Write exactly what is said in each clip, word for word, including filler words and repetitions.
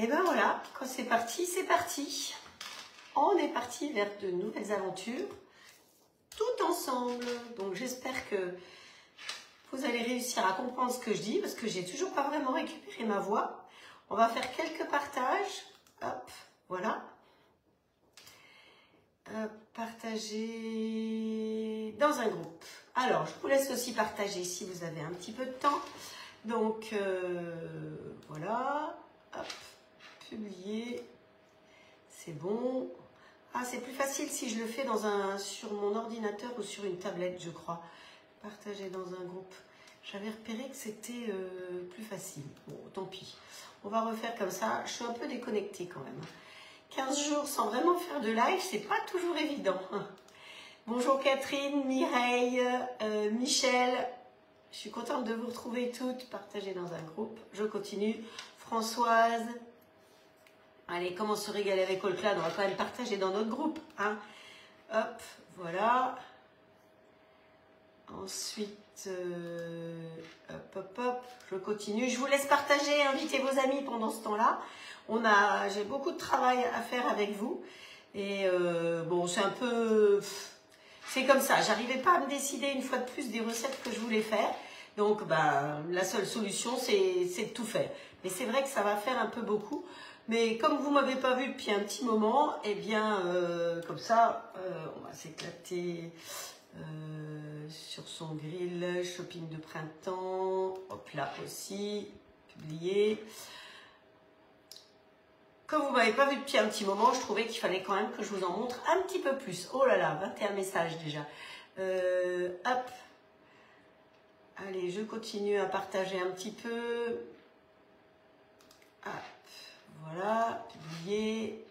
Et ben voilà, quand c'est parti, c'est parti. On est parti vers de nouvelles aventures, tout ensemble. Donc j'espère que vous allez réussir à comprendre ce que je dis, parce que j'ai toujours pas vraiment récupéré ma voix. On va faire quelques partages. Hop, voilà. Euh, partager dans un groupe. Alors, je vous laisse aussi partager si vous avez un petit peu de temps. Donc, euh, voilà. Hop, publier. C'est bon. Ah, c'est plus facile si je le fais dans un, sur mon ordinateur ou sur une tablette, je crois. Partager dans un groupe. J'avais repéré que c'était euh, plus facile. Bon, tant pis. On va refaire comme ça. Je suis un peu déconnectée quand même. quinze jours sans vraiment faire de live, c'est pas toujours évident. Bonjour Catherine, Mireille, euh, Michel. Je suis contente de vous retrouver toutes. Partagez dans un groupe. Je continue. Françoise. Allez, comment se régaler avec Allcloud? On va quand même partager dans notre groupe. Hein. Hop, voilà. Ensuite, euh, hop, hop, hop. Je continue. Je vous laisse partager, inviter vos amis pendant ce temps-là. On a, j'ai beaucoup de travail à faire avec vous. Et euh, bon, c'est un peu... C'est comme ça. J'arrivais pas à me décider une fois de plus des recettes que je voulais faire. Donc, ben, la seule solution, c'est de tout faire. Mais c'est vrai que ça va faire un peu beaucoup. Mais comme vous ne m'avez pas vu depuis un petit moment, eh bien, euh, comme ça, euh, on va s'éclater euh, sur son grill. Shopping de printemps. Hop là aussi. Publier. Comme vous ne m'avez pas vu depuis un petit moment, je trouvais qu'il fallait quand même que je vous en montre un petit peu plus. Oh là là, vingt et un messages déjà. Euh, hop. Allez, je continue à partager un petit peu. Hop. Voilà, publier.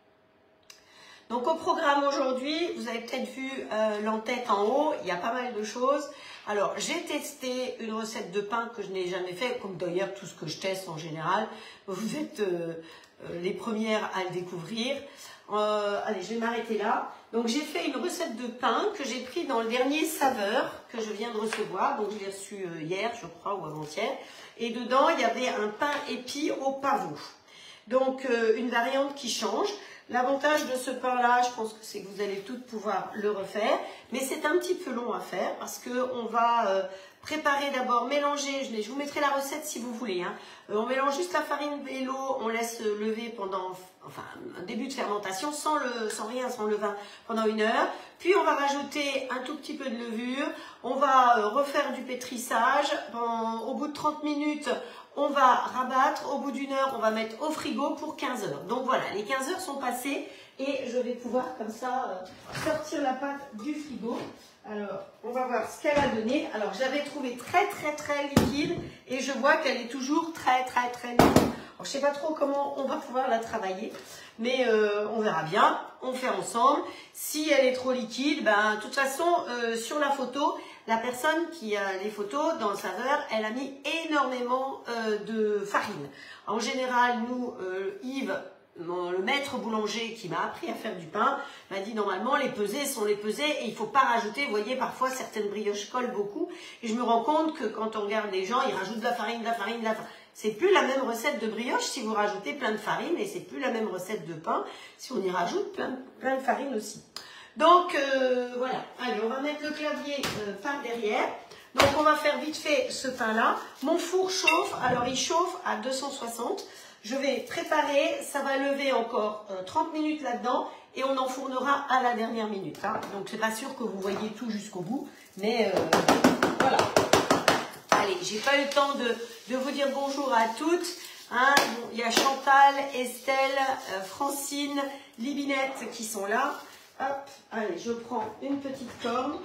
Donc au programme aujourd'hui, vous avez peut-être vu euh, l'entête en haut, il y a pas mal de choses. Alors j'ai testé une recette de pain que je n'ai jamais fait, comme d'ailleurs tout ce que je teste en général. Vous êtes euh, euh, les premières à le découvrir. Euh, allez, je vais m'arrêter là. Donc j'ai fait une recette de pain que j'ai pris dans le dernier Saveur que je viens de recevoir. Donc je l'ai reçu euh, hier, je crois, ou avant-hier. Et dedans, il y avait un pain épi au pavot. Donc, euh, une variante qui change. L'avantage de ce pain-là, je pense que c'est que vous allez toutes pouvoir le refaire. Mais c'est un petit peu long à faire parce qu'on va euh, préparer d'abord, mélanger. Je, je vous mettrai la recette si vous voulez. Hein. Euh, on mélange juste la farine et l'eau. On laisse lever pendant enfin, un début de fermentation sans, le, sans rien, sans levain, pendant une heure. Puis, on va rajouter un tout petit peu de levure. On va euh, refaire du pétrissage. Bon, au bout de trente minutes, on va rabattre, au bout d'une heure, on va mettre au frigo pour quinze heures. Donc voilà, les quinze heures sont passées et je vais pouvoir comme ça euh, sortir la pâte du frigo. Alors, on va voir ce qu'elle a donné. Alors, j'avais trouvé très très très liquide et je vois qu'elle est toujours très très très liquide. Alors, je ne sais pas trop comment on va pouvoir la travailler, mais euh, on verra bien, on fait ensemble. Si elle est trop liquide, ben, de toute façon, euh, sur la photo, la personne qui a les photos dans le Saveur, elle a mis énormément euh, de farine. En général, nous, euh, Yves, mon, le maître boulanger qui m'a appris à faire du pain, m'a dit normalement les pesées sont les pesées et il ne faut pas rajouter. Vous voyez, parfois certaines brioches collent beaucoup et je me rends compte que quand on regarde les gens, ils rajoutent de la farine, de la farine, de la farine. C'est plus la même recette de brioche si vous rajoutez plein de farine et c'est plus la même recette de pain si on y rajoute plein, plein de farine aussi. Donc, euh, voilà. Allez, on va mettre le clavier euh, par derrière. Donc, on va faire vite fait ce pain-là. Mon four chauffe. Alors, il chauffe à deux cent soixante. Je vais préparer. Ça va lever encore euh, trente minutes là-dedans. Et on enfournera à la dernière minute. Hein. Donc, c'est pas sûr que vous voyez tout jusqu'au bout. Mais, euh, voilà. Allez, j'ai pas eu le temps de, de vous dire bonjour à toutes. Hein. Bon, il y a Chantal, Estelle, euh, Francine, Libinette qui sont là. Hop, allez, je prends une petite corne.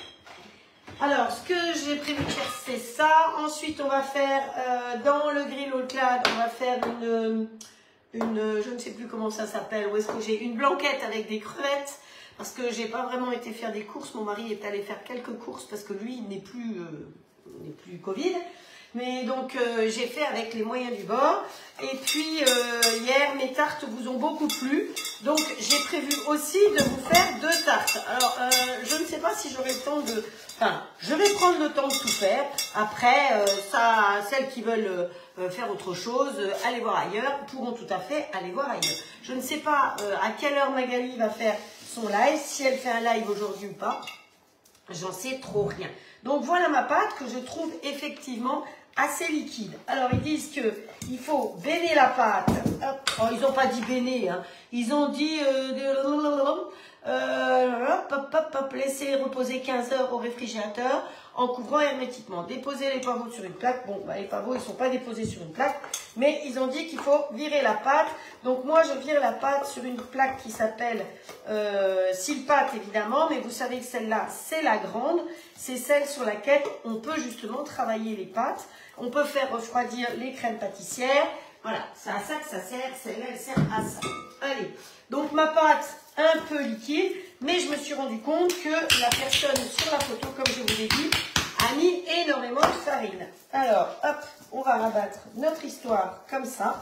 Alors, ce que j'ai prévu de faire, c'est ça. Ensuite, on va faire, euh, dans le grill Allcloud, on va faire une, une, je ne sais plus comment ça s'appelle, où est-ce que j'ai une blanquette avec des crevettes, parce que j'ai pas vraiment été faire des courses. Mon mari est allé faire quelques courses, parce que lui, il n'est plus, euh, n'est plus Covid. Mais donc, euh, j'ai fait avec les moyens du bord. Et puis, euh, hier, mes tartes vous ont beaucoup plu. Donc, j'ai prévu aussi de vous faire deux tartes. Alors, euh, je ne sais pas si j'aurai le temps de Enfin, je vais prendre le temps de tout faire. Après, euh, ça, celles qui veulent euh, faire autre chose, euh, aller voir ailleurs, pourront tout à fait aller voir ailleurs. Je ne sais pas euh, à quelle heure Magali va faire son live, si elle fait un live aujourd'hui ou pas. J'en sais trop rien. Donc voilà ma pâte que je trouve effectivement assez liquide. Alors ils disent que il faut béner la pâte. Oh, ils n'ont pas dit béner, hein. Ils ont dit euh, euh, hop, hop, hop, laisser reposer quinze heures au réfrigérateur en couvrant hermétiquement. Déposer les pavots sur une plaque. Bon, bah, les pavots ils ne sont pas déposés sur une plaque, mais ils ont dit qu'il faut virer la pâte. Donc moi je vire la pâte sur une plaque qui s'appelle euh, Silpat évidemment, mais vous savez que celle-là c'est la grande. C'est celle sur laquelle on peut justement travailler les pâtes. On peut faire refroidir les crèmes pâtissières. Voilà, c'est à ça que ça sert. Celle-là, elle sert à ça. Allez, donc ma pâte un peu liquide, mais je me suis rendu compte que la personne sur la photo, comme je vous l'ai dit, a mis énormément de farine. Alors, hop, on va rabattre notre histoire comme ça.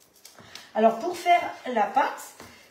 Alors, pour faire la pâte,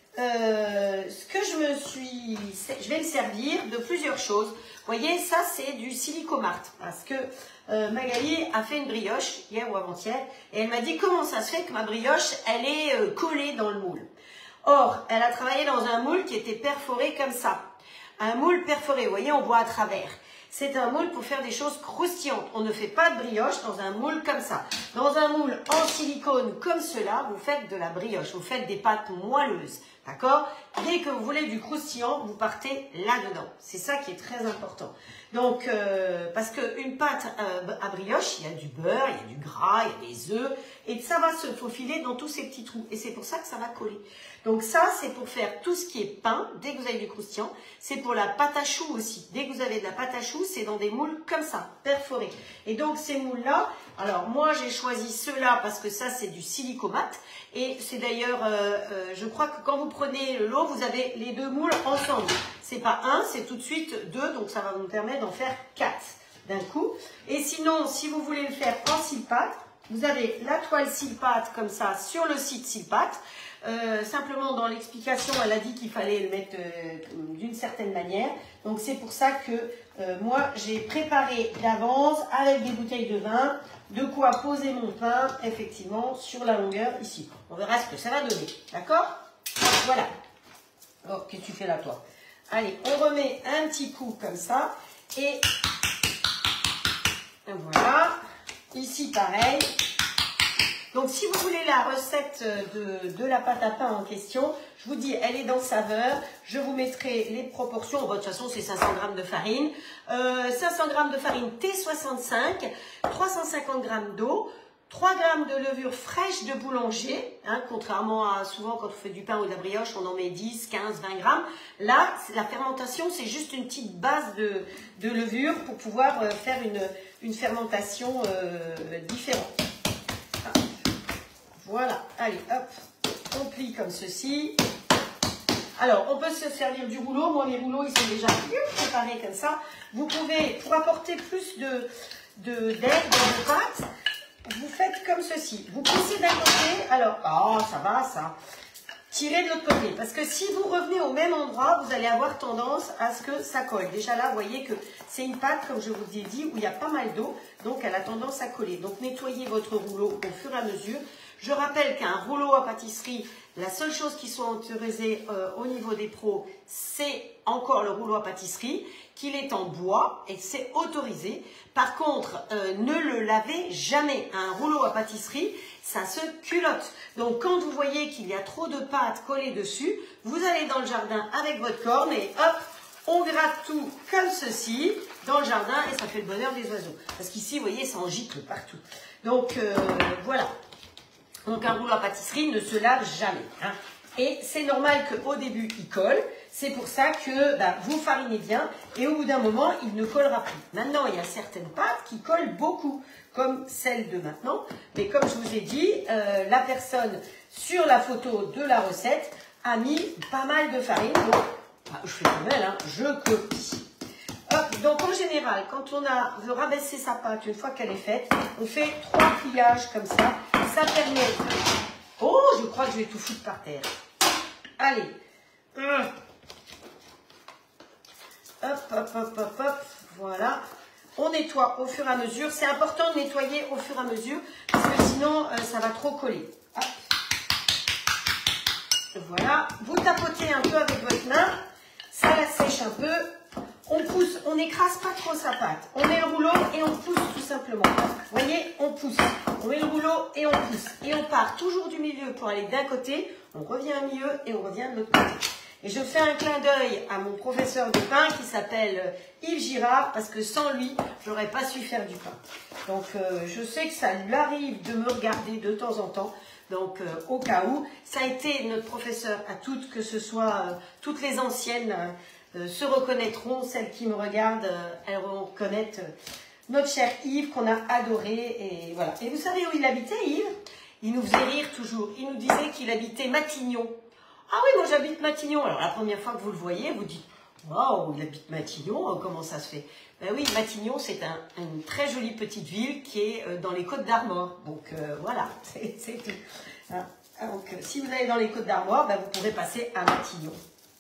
euh, ce que je me suis... Je vais me servir de plusieurs choses. Vous voyez, ça, c'est du silicomart. Parce que euh, Magali a fait une brioche, hier ou avant-hier, et elle m'a dit comment ça se fait que ma brioche, elle est euh, collée dans le moule. Or, elle a travaillé dans un moule qui était perforé comme ça. Un moule perforé, vous voyez, on voit à travers. C'est un moule pour faire des choses croustillantes. On ne fait pas de brioche dans un moule comme ça. Dans un moule en silicone comme cela, vous faites de la brioche. Vous faites des pâtes moelleuses. D'accord? Dès que vous voulez du croustillant, vous partez là-dedans. C'est ça qui est très important. Donc, euh, parce qu'une pâte euh, à brioche, il y a du beurre, il y a du gras, il y a des œufs. Et ça va se faufiler dans tous ces petits trous. Et c'est pour ça que ça va coller. Donc ça, c'est pour faire tout ce qui est pain, dès que vous avez du croustillant. C'est pour la pâte à choux aussi. Dès que vous avez de la pâte à choux, c'est dans des moules comme ça, perforés. Et donc ces moules-là, alors moi j'ai choisi ceux-là parce que ça c'est du silicomate. Et c'est d'ailleurs, euh, euh, je crois que quand vous prenez le lot, vous avez les deux moules ensemble. C'est pas un, c'est tout de suite deux, donc ça va vous permettre d'en faire quatre d'un coup. Et sinon, si vous voulez le faire en Silpat, vous avez la toile Silpat comme ça sur le site Silpat. Euh, simplement dans l'explication, elle a dit qu'il fallait le mettre euh, d'une certaine manière. Donc c'est pour ça que euh, moi j'ai préparé d'avance avec des bouteilles de vin de quoi poser mon pain effectivement sur la longueur ici. On verra ce que ça va donner. D'accord? Voilà. Oh, qu'est-ce que tu fais là toi? Allez, on remet un petit coup comme ça. Et voilà. Ici pareil. Donc, si vous voulez la recette de, de la pâte à pain en question, je vous dis, elle est dans Saveur. Je vous mettrai les proportions. Bon, de toute façon, c'est cinq cents grammes de farine. Euh, cinq cents grammes de farine T soixante-cinq, trois cent cinquante grammes d'eau, trois grammes de levure fraîche de boulanger. Hein, contrairement à souvent quand on fait du pain ou de la brioche, on en met dix, quinze, vingt grammes. Là, la fermentation, c'est juste une petite base de, de levure pour pouvoir euh, faire une, une fermentation euh, différente. Voilà, allez, hop, on plie comme ceci. Alors, on peut se servir du rouleau. Moi, mes rouleaux, ils sont déjà préparés comme ça. Vous pouvez, pour apporter plus de, de, d'air dans vos pâtes, vous faites comme ceci. Vous poussez d'un côté. Alors, oh, ça va, ça. Tirez de l'autre côté. Parce que si vous revenez au même endroit, vous allez avoir tendance à ce que ça colle. Déjà là, vous voyez que c'est une pâte, comme je vous ai dit, où il y a pas mal d'eau. Donc, elle a tendance à coller. Donc, nettoyez votre rouleau au fur et à mesure. Je rappelle qu'un rouleau à pâtisserie, la seule chose qui soit autorisée euh, au niveau des pros, c'est encore le rouleau à pâtisserie, qu'il est en bois et c'est autorisé. Par contre, euh, ne le lavez jamais. Un rouleau à pâtisserie, ça se culotte. Donc, quand vous voyez qu'il y a trop de pâte collée dessus, vous allez dans le jardin avec votre corne et hop, on gratte tout comme ceci dans le jardin et ça fait le bonheur des oiseaux. Parce qu'ici, vous voyez, ça en gicle partout. Donc, euh, voilà. Donc un rouleau à pâtisserie ne se lave jamais. Hein. Et c'est normal qu'au début, il colle. C'est pour ça que bah, vous farinez bien et au bout d'un moment, il ne collera plus. Maintenant, il y a certaines pâtes qui collent beaucoup, comme celle de maintenant. Mais comme je vous ai dit, euh, la personne sur la photo de la recette a mis pas mal de farine. Donc, bah, je fais comme elle, hein, je copie. Hop, donc en général, quand on a, veut rabaisser sa pâte une fois qu'elle est faite, on fait trois pliages comme ça. Ça permet... Oh, je crois que je vais tout foutre par terre. Allez. Hum. Hop, hop, hop, hop, hop. voilà. On nettoie au fur et à mesure. C'est important de nettoyer au fur et à mesure parce que sinon, euh, ça va trop coller. Hop. Voilà. Vous tapotez un peu avec votre main. Ça la sèche un peu. On pousse, on n'écrase pas trop sa pâte. On met le rouleau et on pousse tout simplement. Vous voyez, on pousse. On met le rouleau et on pousse. Et on part toujours du milieu pour aller d'un côté. On revient au milieu et on revient de l'autre côté. Et je fais un clin d'œil à mon professeur de pain qui s'appelle Yves Girard parce que sans lui, je n'aurais pas su faire du pain. Donc, euh, je sais que ça lui arrive de me regarder de temps en temps. Donc, euh, au cas où, ça a été notre professeur à toutes, que ce soit euh, toutes les anciennes euh, se reconnaîtront, celles qui me regardent, euh, elles vont reconnaître euh, notre cher Yves qu'on a adoré. Et voilà. Et vous savez où il habitait, Yves? Il nous faisait rire toujours. Il nous disait qu'il habitait Matignon. Ah oui, moi j'habite Matignon. Alors la première fois que vous le voyez, vous dites « Waouh, il habite Matignon, comment ça se fait ?» Ben oui, Matignon, c'est un, une très jolie petite ville qui est dans les Côtes d'Armor. Donc euh, voilà, c'est tout. Hein. Donc euh, si vous allez dans les Côtes d'Armor, ben, vous pourrez passer à Matignon.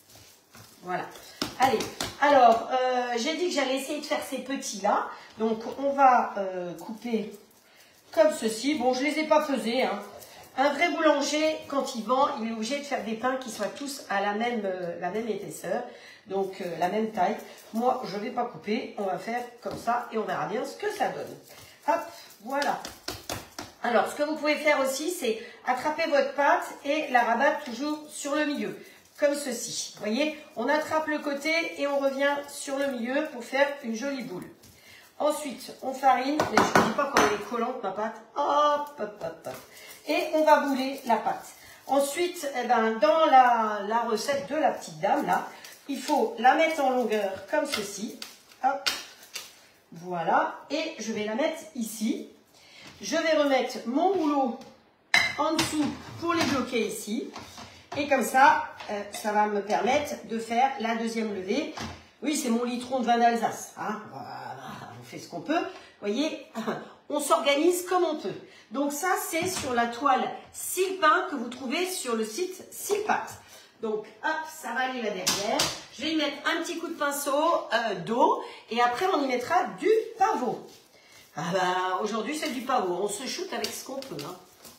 Voilà. Allez, alors, euh, j'ai dit que j'allais essayer de faire ces petits-là. Donc on va euh, couper comme ceci. Bon, je ne les ai pas pesés, hein. Un vrai boulanger, quand il vend, il est obligé de faire des pains qui soient tous à la même, euh, la même épaisseur, donc euh, la même taille. Moi, je ne vais pas couper, on va faire comme ça et on verra bien ce que ça donne. Hop, voilà. Alors, ce que vous pouvez faire aussi, c'est attraper votre pâte et la rabattre toujours sur le milieu, comme ceci. Vous voyez, on attrape le côté et on revient sur le milieu pour faire une jolie boule. Ensuite, on farine, mais je ne dis pas quand elle est collante ma pâte. Hop, hop, hop, hop. Et on va bouler la pâte. Ensuite, eh ben, dans la, la recette de la petite dame, là, il faut la mettre en longueur comme ceci. Hop, voilà. Et je vais la mettre ici. Je vais remettre mon rouleau en dessous pour les bloquer ici. Et comme ça, euh, ça va me permettre de faire la deuxième levée. Oui, c'est mon litron de vin d'Alsace. Hein, voilà, on fait ce qu'on peut. Vous voyez, on s'organise comme on peut. Donc ça, c'est sur la toile Silpain que vous trouvez sur le site Silpat. Donc, hop, ça va aller là derrière. Je vais y mettre un petit coup de pinceau euh, d'eau et après, on y mettra du pavot. Ah bah, aujourd'hui, c'est du pavot. On se shoot avec ce qu'on peut.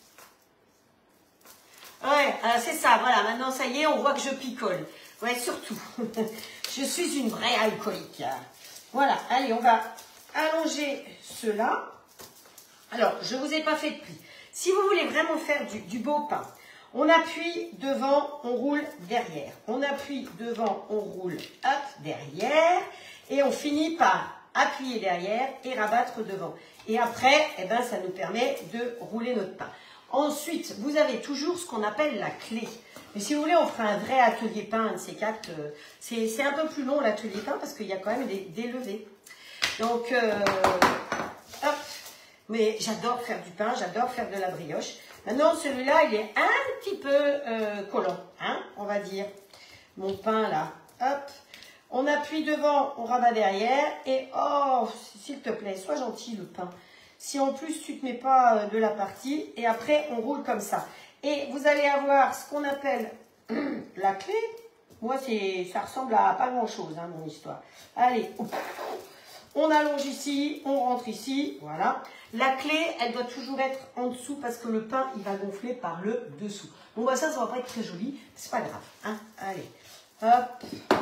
Hein. Ouais, euh, c'est ça. Voilà, maintenant, ça y est, on voit que je picole. Ouais, surtout. Je suis une vraie alcoolique. Voilà, allez, on va allonger cela. Alors, je ne vous ai pas fait de pli. Si vous voulez vraiment faire du, du beau pain, on appuie devant, on roule derrière. On appuie devant, on roule hop, derrière. Et on finit par appuyer derrière et rabattre devant. Et après, eh ben, ça nous permet de rouler notre pain. Ensuite, vous avez toujours ce qu'on appelle la clé. Mais si vous voulez, on fera un vrai atelier pain, un de ces quatre. Euh, c'est un peu plus long l'atelier pain parce qu'il y a quand même des, des levées. Donc, euh, hop. Mais j'adore faire du pain, j'adore faire de la brioche. Maintenant, celui-là, il est un petit peu euh, collant, hein, on va dire. Mon pain, là, hop. On appuie devant, on rabat derrière. Et, oh, s'il te plaît, sois gentil, le pain. Si en plus, tu ne te mets pas de la partie. Et après, on roule comme ça. Et vous allez avoir ce qu'on appelle la clé. Moi, ça ressemble à pas grand-chose, hein, mon histoire. Allez, on allonge ici, on rentre ici, voilà. La clé, elle doit toujours être en dessous parce que le pain, il va gonfler par le dessous. Bon, bah ça, ça va pas être très joli, c'est pas grave. Hein. Allez, hop.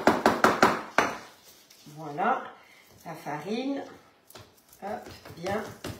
Voilà, la farine. Hop, bien.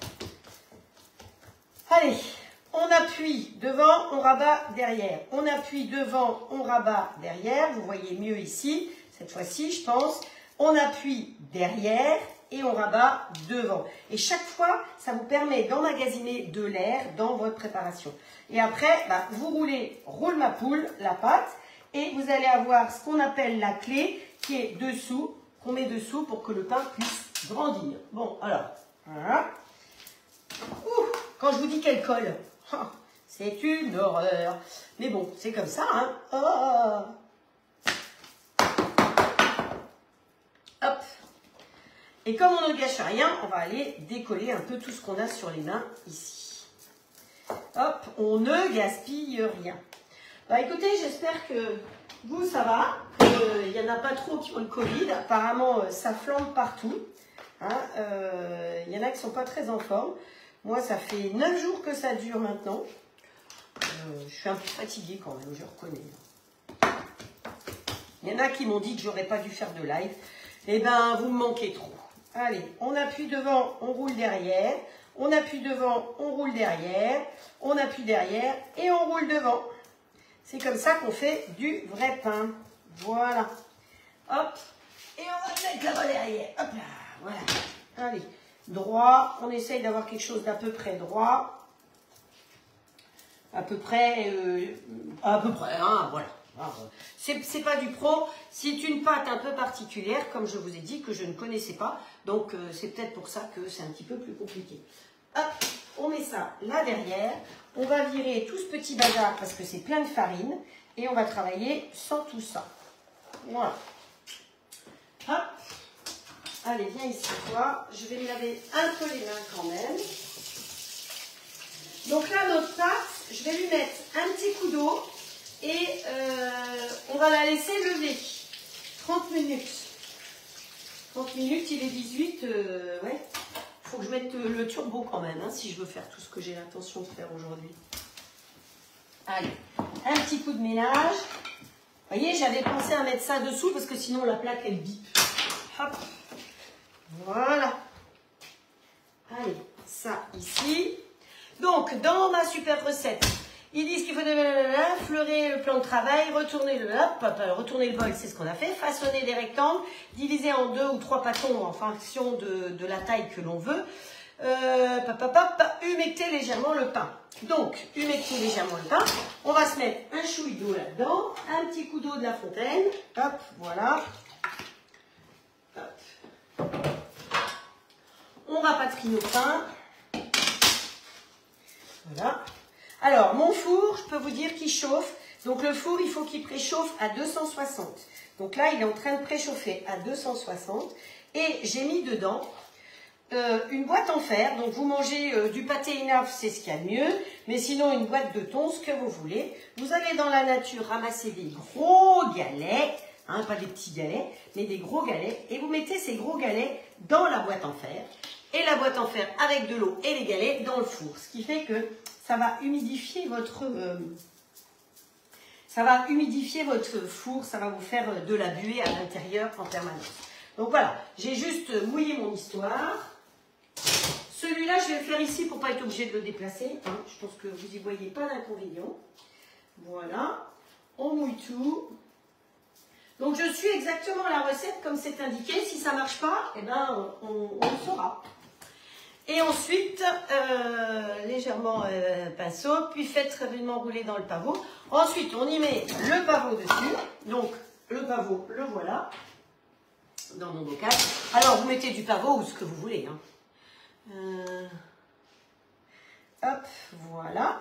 Allez, on appuie devant, on rabat derrière. On appuie devant, on rabat derrière. Vous voyez mieux ici, cette fois-ci, je pense. On appuie derrière et on rabat devant. Et chaque fois, ça vous permet d'emmagasiner de l'air dans votre préparation. Et après, bah, vous roulez roule ma poule, la pâte, et vous allez avoir ce qu'on appelle la clé qui est dessous, qu'on met dessous pour que le pain puisse grandir. Bon, alors, voilà. Ouh, quand je vous dis qu'elle colle, oh, c'est une horreur. Mais bon, c'est comme ça, hein. Oh. Hop. Et comme on ne gâche rien, on va aller décoller un peu tout ce qu'on a sur les mains ici. Hop, on ne gaspille rien. Bah écoutez, j'espère que vous, ça va. Il n'y en a pas trop qui ont le Covid. Apparemment, ça flambe partout. Hein, euh, il y en a qui ne sont pas très en forme. Moi, ça fait neuf jours que ça dure maintenant. Euh, je suis un peu fatiguée quand même, je reconnais. Il y en a qui m'ont dit que j'aurais pas dû faire de live. Eh ben, vous me manquez trop. Allez, on appuie devant, on roule derrière. On appuie devant, on roule derrière. On appuie derrière et on roule devant. C'est comme ça qu'on fait du vrai pain. Voilà. Hop. Et on va mettre là-bas derrière. Hop là. Voilà. Allez. Droit. On essaye d'avoir quelque chose d'à peu près droit. À peu près. Euh, à peu près. Hein, voilà. C'est pas du pro. C'est une pâte un peu particulière, comme je vous ai dit, que je ne connaissais pas. Donc, euh, c'est peut-être pour ça que c'est un petit peu plus compliqué. Hop. On met ça là derrière. On va virer tout ce petit bazar parce que c'est plein de farine. Et on va travailler sans tout ça. Voilà. Hop. Allez, viens ici, toi. Je vais me laver un peu les mains quand même. Donc là, notre pâte, je vais lui mettre un petit coup d'eau. Et euh, on va la laisser lever. trente minutes. trente minutes, il est dix-huit. Euh, ouais. Il faut que je mette le turbo quand même, hein, si je veux faire tout ce que j'ai l'intention de faire aujourd'hui. Allez, un petit coup de ménage. Vous voyez, j'avais pensé à mettre ça dessous parce que sinon la plaque, elle bip. Hop. Voilà. Allez, ça ici. Donc, dans ma super recette, ils disent qu'il faut fleurer le plan de travail, retourner le, hop, hop, retourner le bol, c'est ce qu'on a fait, façonner des rectangles, diviser en deux ou trois pâtons en fonction de, de la taille que l'on veut, euh, pop, pop, pop, humecter légèrement le pain. Donc, humecter légèrement le pain, on va se mettre un chouille d'eau là-dedans, un petit coup d'eau de la fontaine, hop, voilà, hop. On rapatrie nos pains, voilà. Alors, mon four, je peux vous dire qu'il chauffe. Donc, le four, il faut qu'il préchauffe à deux cent soixante. Donc là, il est en train de préchauffer à deux cent soixante. Et j'ai mis dedans euh, une boîte en fer. Donc, vous mangez euh, du pâté énaf, c'est ce qu'il y a de mieux. Mais sinon, une boîte de thon, ce que vous voulez. Vous allez dans la nature ramasser des gros galets. Hein, pas des petits galets, mais des gros galets. Et vous mettez ces gros galets dans la boîte en fer. Et la boîte en fer avec de l'eau et les galets dans le four. Ce qui fait que ça va humidifier votre, euh, ça va humidifier votre four, ça va vous faire de la buée à l'intérieur en permanence. Donc voilà, j'ai juste mouillé mon histoire. Celui-là, je vais le faire ici pour ne pas être obligé de le déplacer. Hein. Je pense que vous n'y voyez pas d'inconvénient. Voilà, on mouille tout. Donc je suis exactement la recette comme c'est indiqué. Si ça ne marche pas, eh ben, on, on, on le saura. Et ensuite, euh, légèrement euh, pinceau, puis faites rapidement rouler dans le pavot. Ensuite, on y met le pavot dessus. Donc, le pavot, le voilà, dans mon bocal. Alors, vous mettez du pavot ou ce que vous voulez. Hein. Euh, hop, voilà.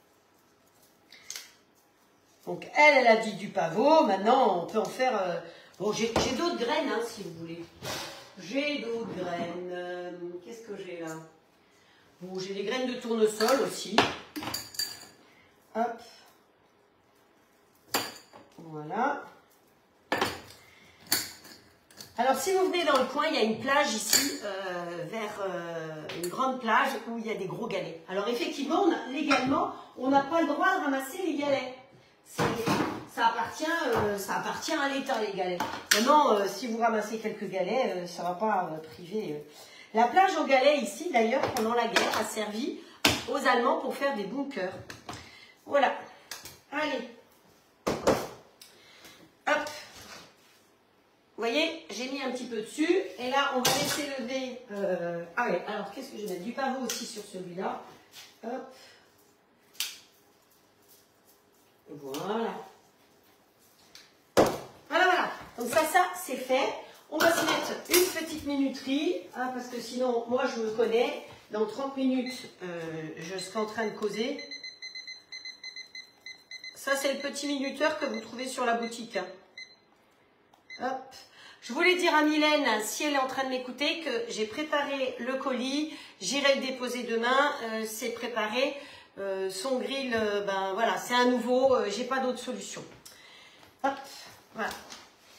Donc, elle, elle a dit du pavot. Maintenant, on peut en faire... Euh, bon, j'ai d'autres graines, hein, si vous voulez. J'ai d'autres graines. Euh, Qu'est-ce que j'ai là? Bon, j'ai des graines de tournesol aussi. Hop. Voilà. Alors, si vous venez dans le coin, il y a une plage ici, euh, vers euh, une grande plage où il y a des gros galets. Alors, effectivement, on a, légalement, on n'a pas le droit de ramasser les galets. Ça appartient, euh, ça appartient à l'État, les galets. Maintenant, euh, si vous ramassez quelques galets, euh, ça ne va pas euh, priver. Euh. La plage aux galets ici, d'ailleurs, pendant la guerre, a servi aux Allemands pour faire des bunkers. Voilà. Allez. Hop. Vous voyez, j'ai mis un petit peu dessus. Et là, on va laisser lever... Euh... Ah ouais, alors qu'est-ce que je vais mettre? Du pavot aussi sur celui-là. Hop. Voilà. Voilà, voilà. Donc ça, ça, c'est fait. On va se mettre une petite minuterie, hein, parce que sinon, moi, je me connais. Dans trente minutes, euh, je serai en train de causer. Ça, c'est le petit minuteur que vous trouvez sur la boutique. Hein. Hop. Je voulais dire à Mylène, si elle est en train de m'écouter, que j'ai préparé le colis. J'irai le déposer demain. Euh, c'est préparé. Euh, son grill, euh, ben voilà, c'est un nouveau. Euh, j'ai pas d'autre solution. Hop. Voilà.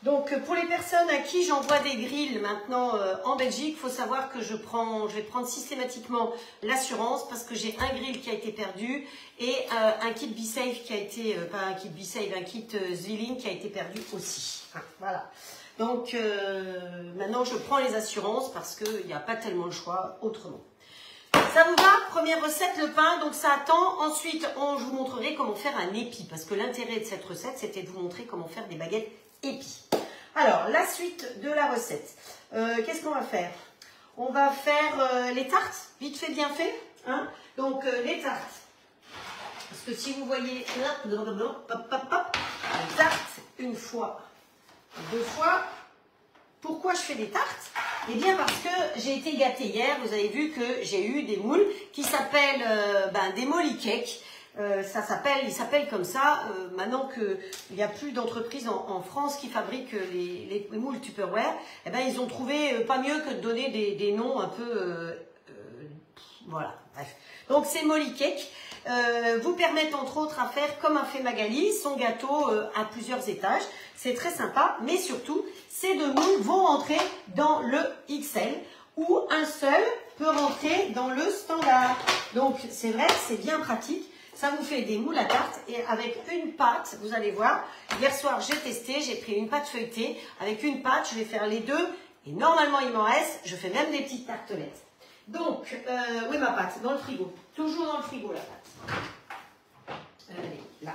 Donc, pour les personnes à qui j'envoie des grilles maintenant euh, en Belgique, il faut savoir que je, prends, je vais prendre systématiquement l'assurance parce que j'ai un grill qui a été perdu et euh, un kit B-Safe qui a été, euh, pas un kit B-Safe, un kit euh, Zwilling qui a été perdu aussi. Ah, voilà. Donc, euh, maintenant, je prends les assurances parce qu'il n'y a pas tellement le choix autrement. Ça vous va? Première recette, le pain, donc ça attend. Ensuite, on, je vous montrerai comment faire un épi parce que l'intérêt de cette recette, c'était de vous montrer comment faire des baguettes épi. Alors, la suite de la recette. Euh, Qu'est-ce qu'on va faire? On va faire euh, les tartes, vite fait, bien fait. Hein, donc, euh, les tartes. Parce que si vous voyez, là, hop, hop, hop, les tartes, une fois, deux fois. Pourquoi je fais des tartes? Eh bien, parce que j'ai été gâtée hier. Vous avez vu que j'ai eu des moules qui s'appellent euh, ben, des molly cakes. Euh, ça s'appelle, il s'appelle comme ça. Euh, maintenant qu'il n'y a plus d'entreprises en, en France qui fabriquent les, les, les moules Tupperware, eh ben, ils ont trouvé euh, pas mieux que de donner des, des noms un peu... Euh, euh, voilà, bref. Donc, ces molly cakes euh, vous permettent entre autres à faire, comme a fait Magali, son gâteau euh, à plusieurs étages. C'est très sympa, mais surtout, ces deux moules vont rentrer dans le X L où un seul peut rentrer dans le standard. Donc, c'est vrai, c'est bien pratique. Ça vous fait des moules à tarte et avec une pâte, vous allez voir. Hier soir, j'ai testé, j'ai pris une pâte feuilletée. Avec une pâte, je vais faire les deux. Et normalement, il m'en reste. Je fais même des petites tartelettes. Donc, euh, où est ma pâte? Dans le frigo. Toujours dans le frigo, la pâte. Allez, là.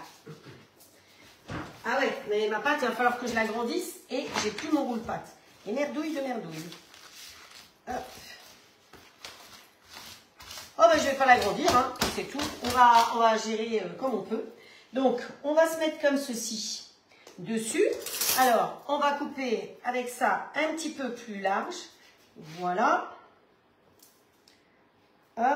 Ah ouais, mais ma pâte, il va falloir que je l'agrandisse et j'ai plus mon roule-pâte. Et merdouille de merdouille. Hop. Oh ben je vais pas l'agrandir, hein, c'est tout. On va, on va gérer euh, comme on peut. Donc, on va se mettre comme ceci dessus. Alors, on va couper avec ça un petit peu plus large. Voilà. Hop.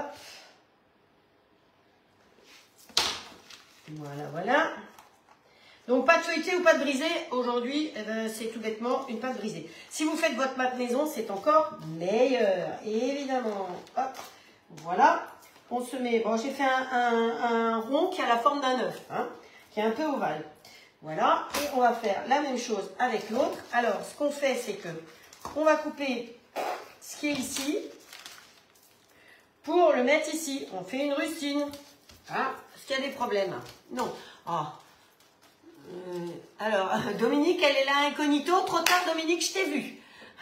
Voilà, voilà. Donc, pâte feuilletée ou pâte brisée, aujourd'hui, eh ben, c'est tout bêtement une pâte brisée. Si vous faites votre pâte maison, c'est encore meilleur, évidemment. Hop. Voilà, on se met, bon j'ai fait un, un, un rond qui a la forme d'un œuf, hein, qui est un peu ovale. Voilà, et on va faire la même chose avec l'autre. Alors, ce qu'on fait, c'est que on va couper ce qui est ici pour le mettre ici. On fait une rustine. Ah, est-ce qu'il y a des problèmes? Non. Oh. Euh, alors, Dominique, elle est là incognito. Trop tard, Dominique, je t'ai vu.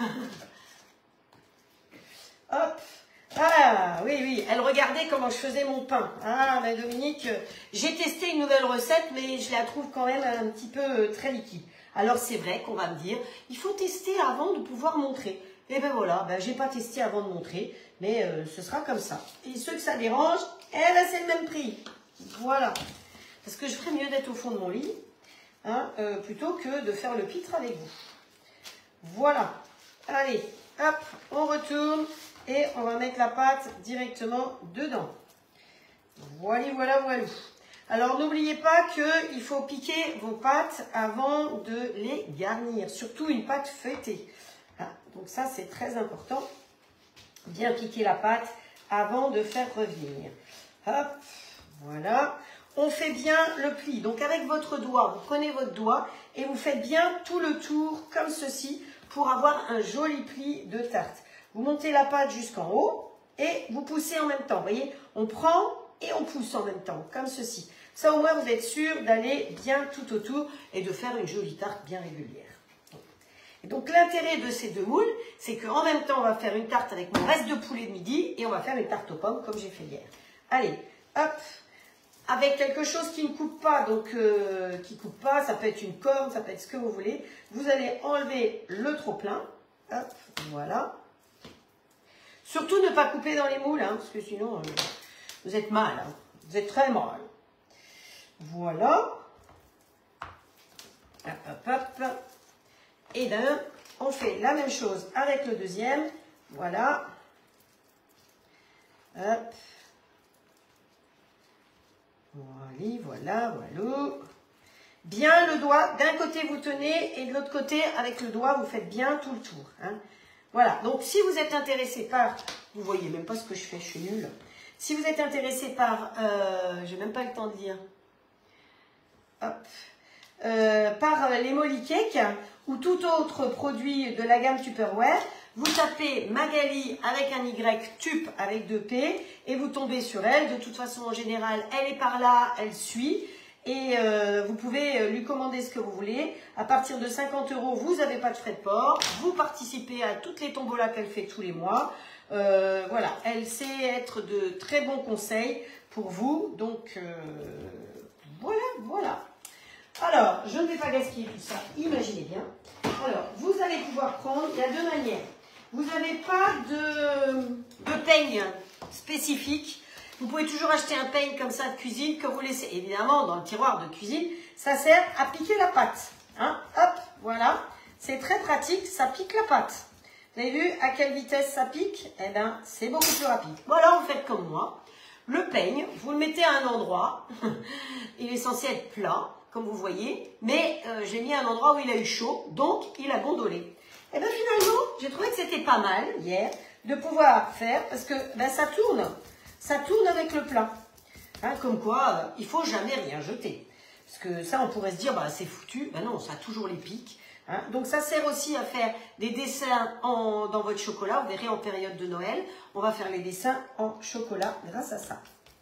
Hop. Ah, oui, oui, elle regardait comment je faisais mon pain. Ah, mais Dominique, j'ai testé une nouvelle recette, mais je la trouve quand même un petit peu très liquide. Alors, c'est vrai qu'on va me dire, il faut tester avant de pouvoir montrer. Et ben voilà, ben, j'ai pas testé avant de montrer, mais euh, ce sera comme ça. Et ceux que ça dérange, eh ben, c'est le même prix. Voilà. Parce que je ferais mieux d'être au fond de mon lit, hein, euh, plutôt que de faire le pitre avec vous. Voilà. Allez, hop, on retourne. Et on va mettre la pâte directement dedans. Voilà, voilà, voilà. Alors, n'oubliez pas qu'il faut piquer vos pâtes avant de les garnir. Surtout une pâte feuilletée. Ah, donc ça, c'est très important. Bien piquer la pâte avant de faire revenir. Hop, voilà. On fait bien le pli. Donc, avec votre doigt, vous prenez votre doigt et vous faites bien tout le tour comme ceci pour avoir un joli pli de tarte. Vous montez la pâte jusqu'en haut et vous poussez en même temps. Vous voyez, on prend et on pousse en même temps, comme ceci. Ça, au moins, vous êtes sûr d'aller bien tout autour et de faire une jolie tarte bien régulière. Et donc, l'intérêt de ces deux moules, c'est qu'en même temps, on va faire une tarte avec mon reste de poulet de midi et on va faire une tarte aux pommes comme j'ai fait hier. Allez, hop, avec quelque chose qui ne coupe pas, donc euh, qui ne coupe pas, ça peut être une corne, ça peut être ce que vous voulez. Vous allez enlever le trop-plein. Hop, voilà. Surtout ne pas couper dans les moules, hein, parce que sinon, euh, vous êtes mal. Hein. Vous êtes très mal. Voilà. Hop, hop, hop. Et bien, on fait la même chose avec le deuxième. Voilà. Hop. Voilà, voilà, voilà. Bien le doigt, d'un côté vous tenez et de l'autre côté, avec le doigt, vous faites bien tout le tour. Hein. Voilà, donc si vous êtes intéressé par, vous voyez même pas ce que je fais, je suis nulle. Si vous êtes intéressé par, euh, j'ai même pas le temps de lire, hop, euh, par les molly cakes, ou tout autre produit de la gamme Tupperware, vous tapez Magali avec un Y, Tup avec deux P, et vous tombez sur elle. De toute façon, en général, elle est par là, elle suit. Et euh, vous pouvez lui commander ce que vous voulez. À partir de cinquante euros, vous n'avez pas de frais de port. Vous participez à toutes les tombolas qu'elle fait tous les mois. Euh, voilà, elle sait être de très bons conseils pour vous. Donc, euh, voilà, voilà. Alors, je ne vais pas gaspiller tout ça, imaginez bien. Alors, vous allez pouvoir prendre, il y a deux manières. Vous n'avez pas de, de peigne spécifique. Vous pouvez toujours acheter un peigne comme ça de cuisine que vous laissez évidemment dans le tiroir de cuisine. Ça sert à piquer la pâte. Hein? Hop, voilà. C'est très pratique, ça pique la pâte. Vous avez vu à quelle vitesse ça pique? Eh bien, c'est beaucoup plus rapide. Bon, alors vous faites comme moi. Le peigne, vous le mettez à un endroit. Il est censé être plat, comme vous voyez. Mais euh, j'ai mis à un endroit où il a eu chaud, donc il a gondolé. Et bien finalement, j'ai trouvé que c'était pas mal hier de pouvoir faire, parce que ben, ça tourne. Ça tourne avec le plat. Hein, comme quoi, euh, il ne faut jamais rien jeter. Parce que ça, on pourrait se dire, bah, c'est foutu. Ben non, ça a toujours les pics. Hein. Donc ça sert aussi à faire des dessins en, dans votre chocolat. Vous verrez en période de Noël, on va faire les dessins en chocolat grâce à ça.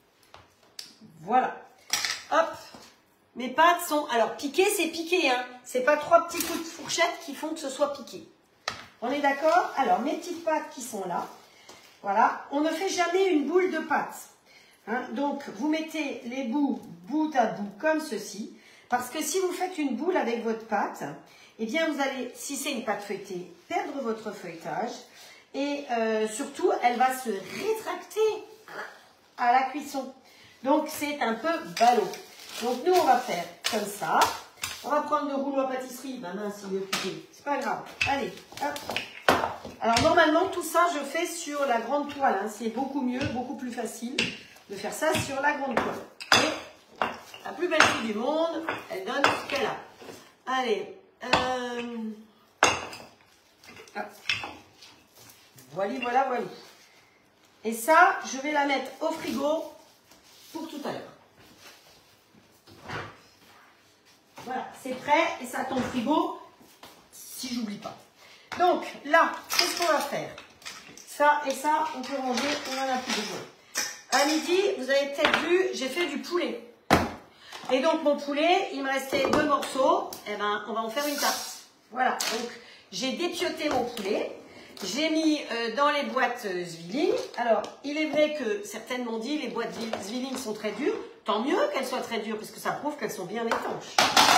Voilà. Hop. Mes pâtes sont... Alors, piquer, c'est piquer. Hein. C'est pas trois petits coups de fourchette qui font que ce soit piqué. On est d'accord? Alors, mes petites pâtes qui sont là. Voilà. On ne fait jamais une boule de pâte. Hein. Donc, vous mettez les bouts bout à bout comme ceci. Parce que si vous faites une boule avec votre pâte, eh bien, vous allez, si c'est une pâte feuilletée, perdre votre feuilletage. Et euh, surtout, elle va se rétracter à la cuisson. Donc, c'est un peu ballot. Donc, nous, on va faire comme ça. On va prendre le rouleau à pâtisserie. Ben mince, il est occupé. C'est pas grave. Allez, hop. Alors, normalement, tout ça, je fais sur la grande toile. Hein. C'est beaucoup mieux, beaucoup plus facile de faire ça sur la grande toile. Et la plus belle fille du monde, elle donne ce qu'elle a. Allez. Euh... Hop. Voilà, voilà, voilà. Et ça, je vais la mettre au frigo pour tout à l'heure. Voilà, c'est prêt et ça attend le frigo si j'oublie pas. Donc là, qu'est-ce qu'on va faire? Ça et ça, on peut ranger, on en a plus besoin. À midi, vous avez peut-être vu, j'ai fait du poulet. Et donc mon poulet, il me restait deux morceaux. Et ben, on va en faire une tarte. Voilà, donc j'ai dépioté mon poulet. J'ai mis euh, dans les boîtes euh, Zwilling. Alors, il est vrai que certaines m'ont dit les boîtes Zwilling sont très dures. Tant mieux qu'elles soient très dures, parce que ça prouve qu'elles sont bien étanches.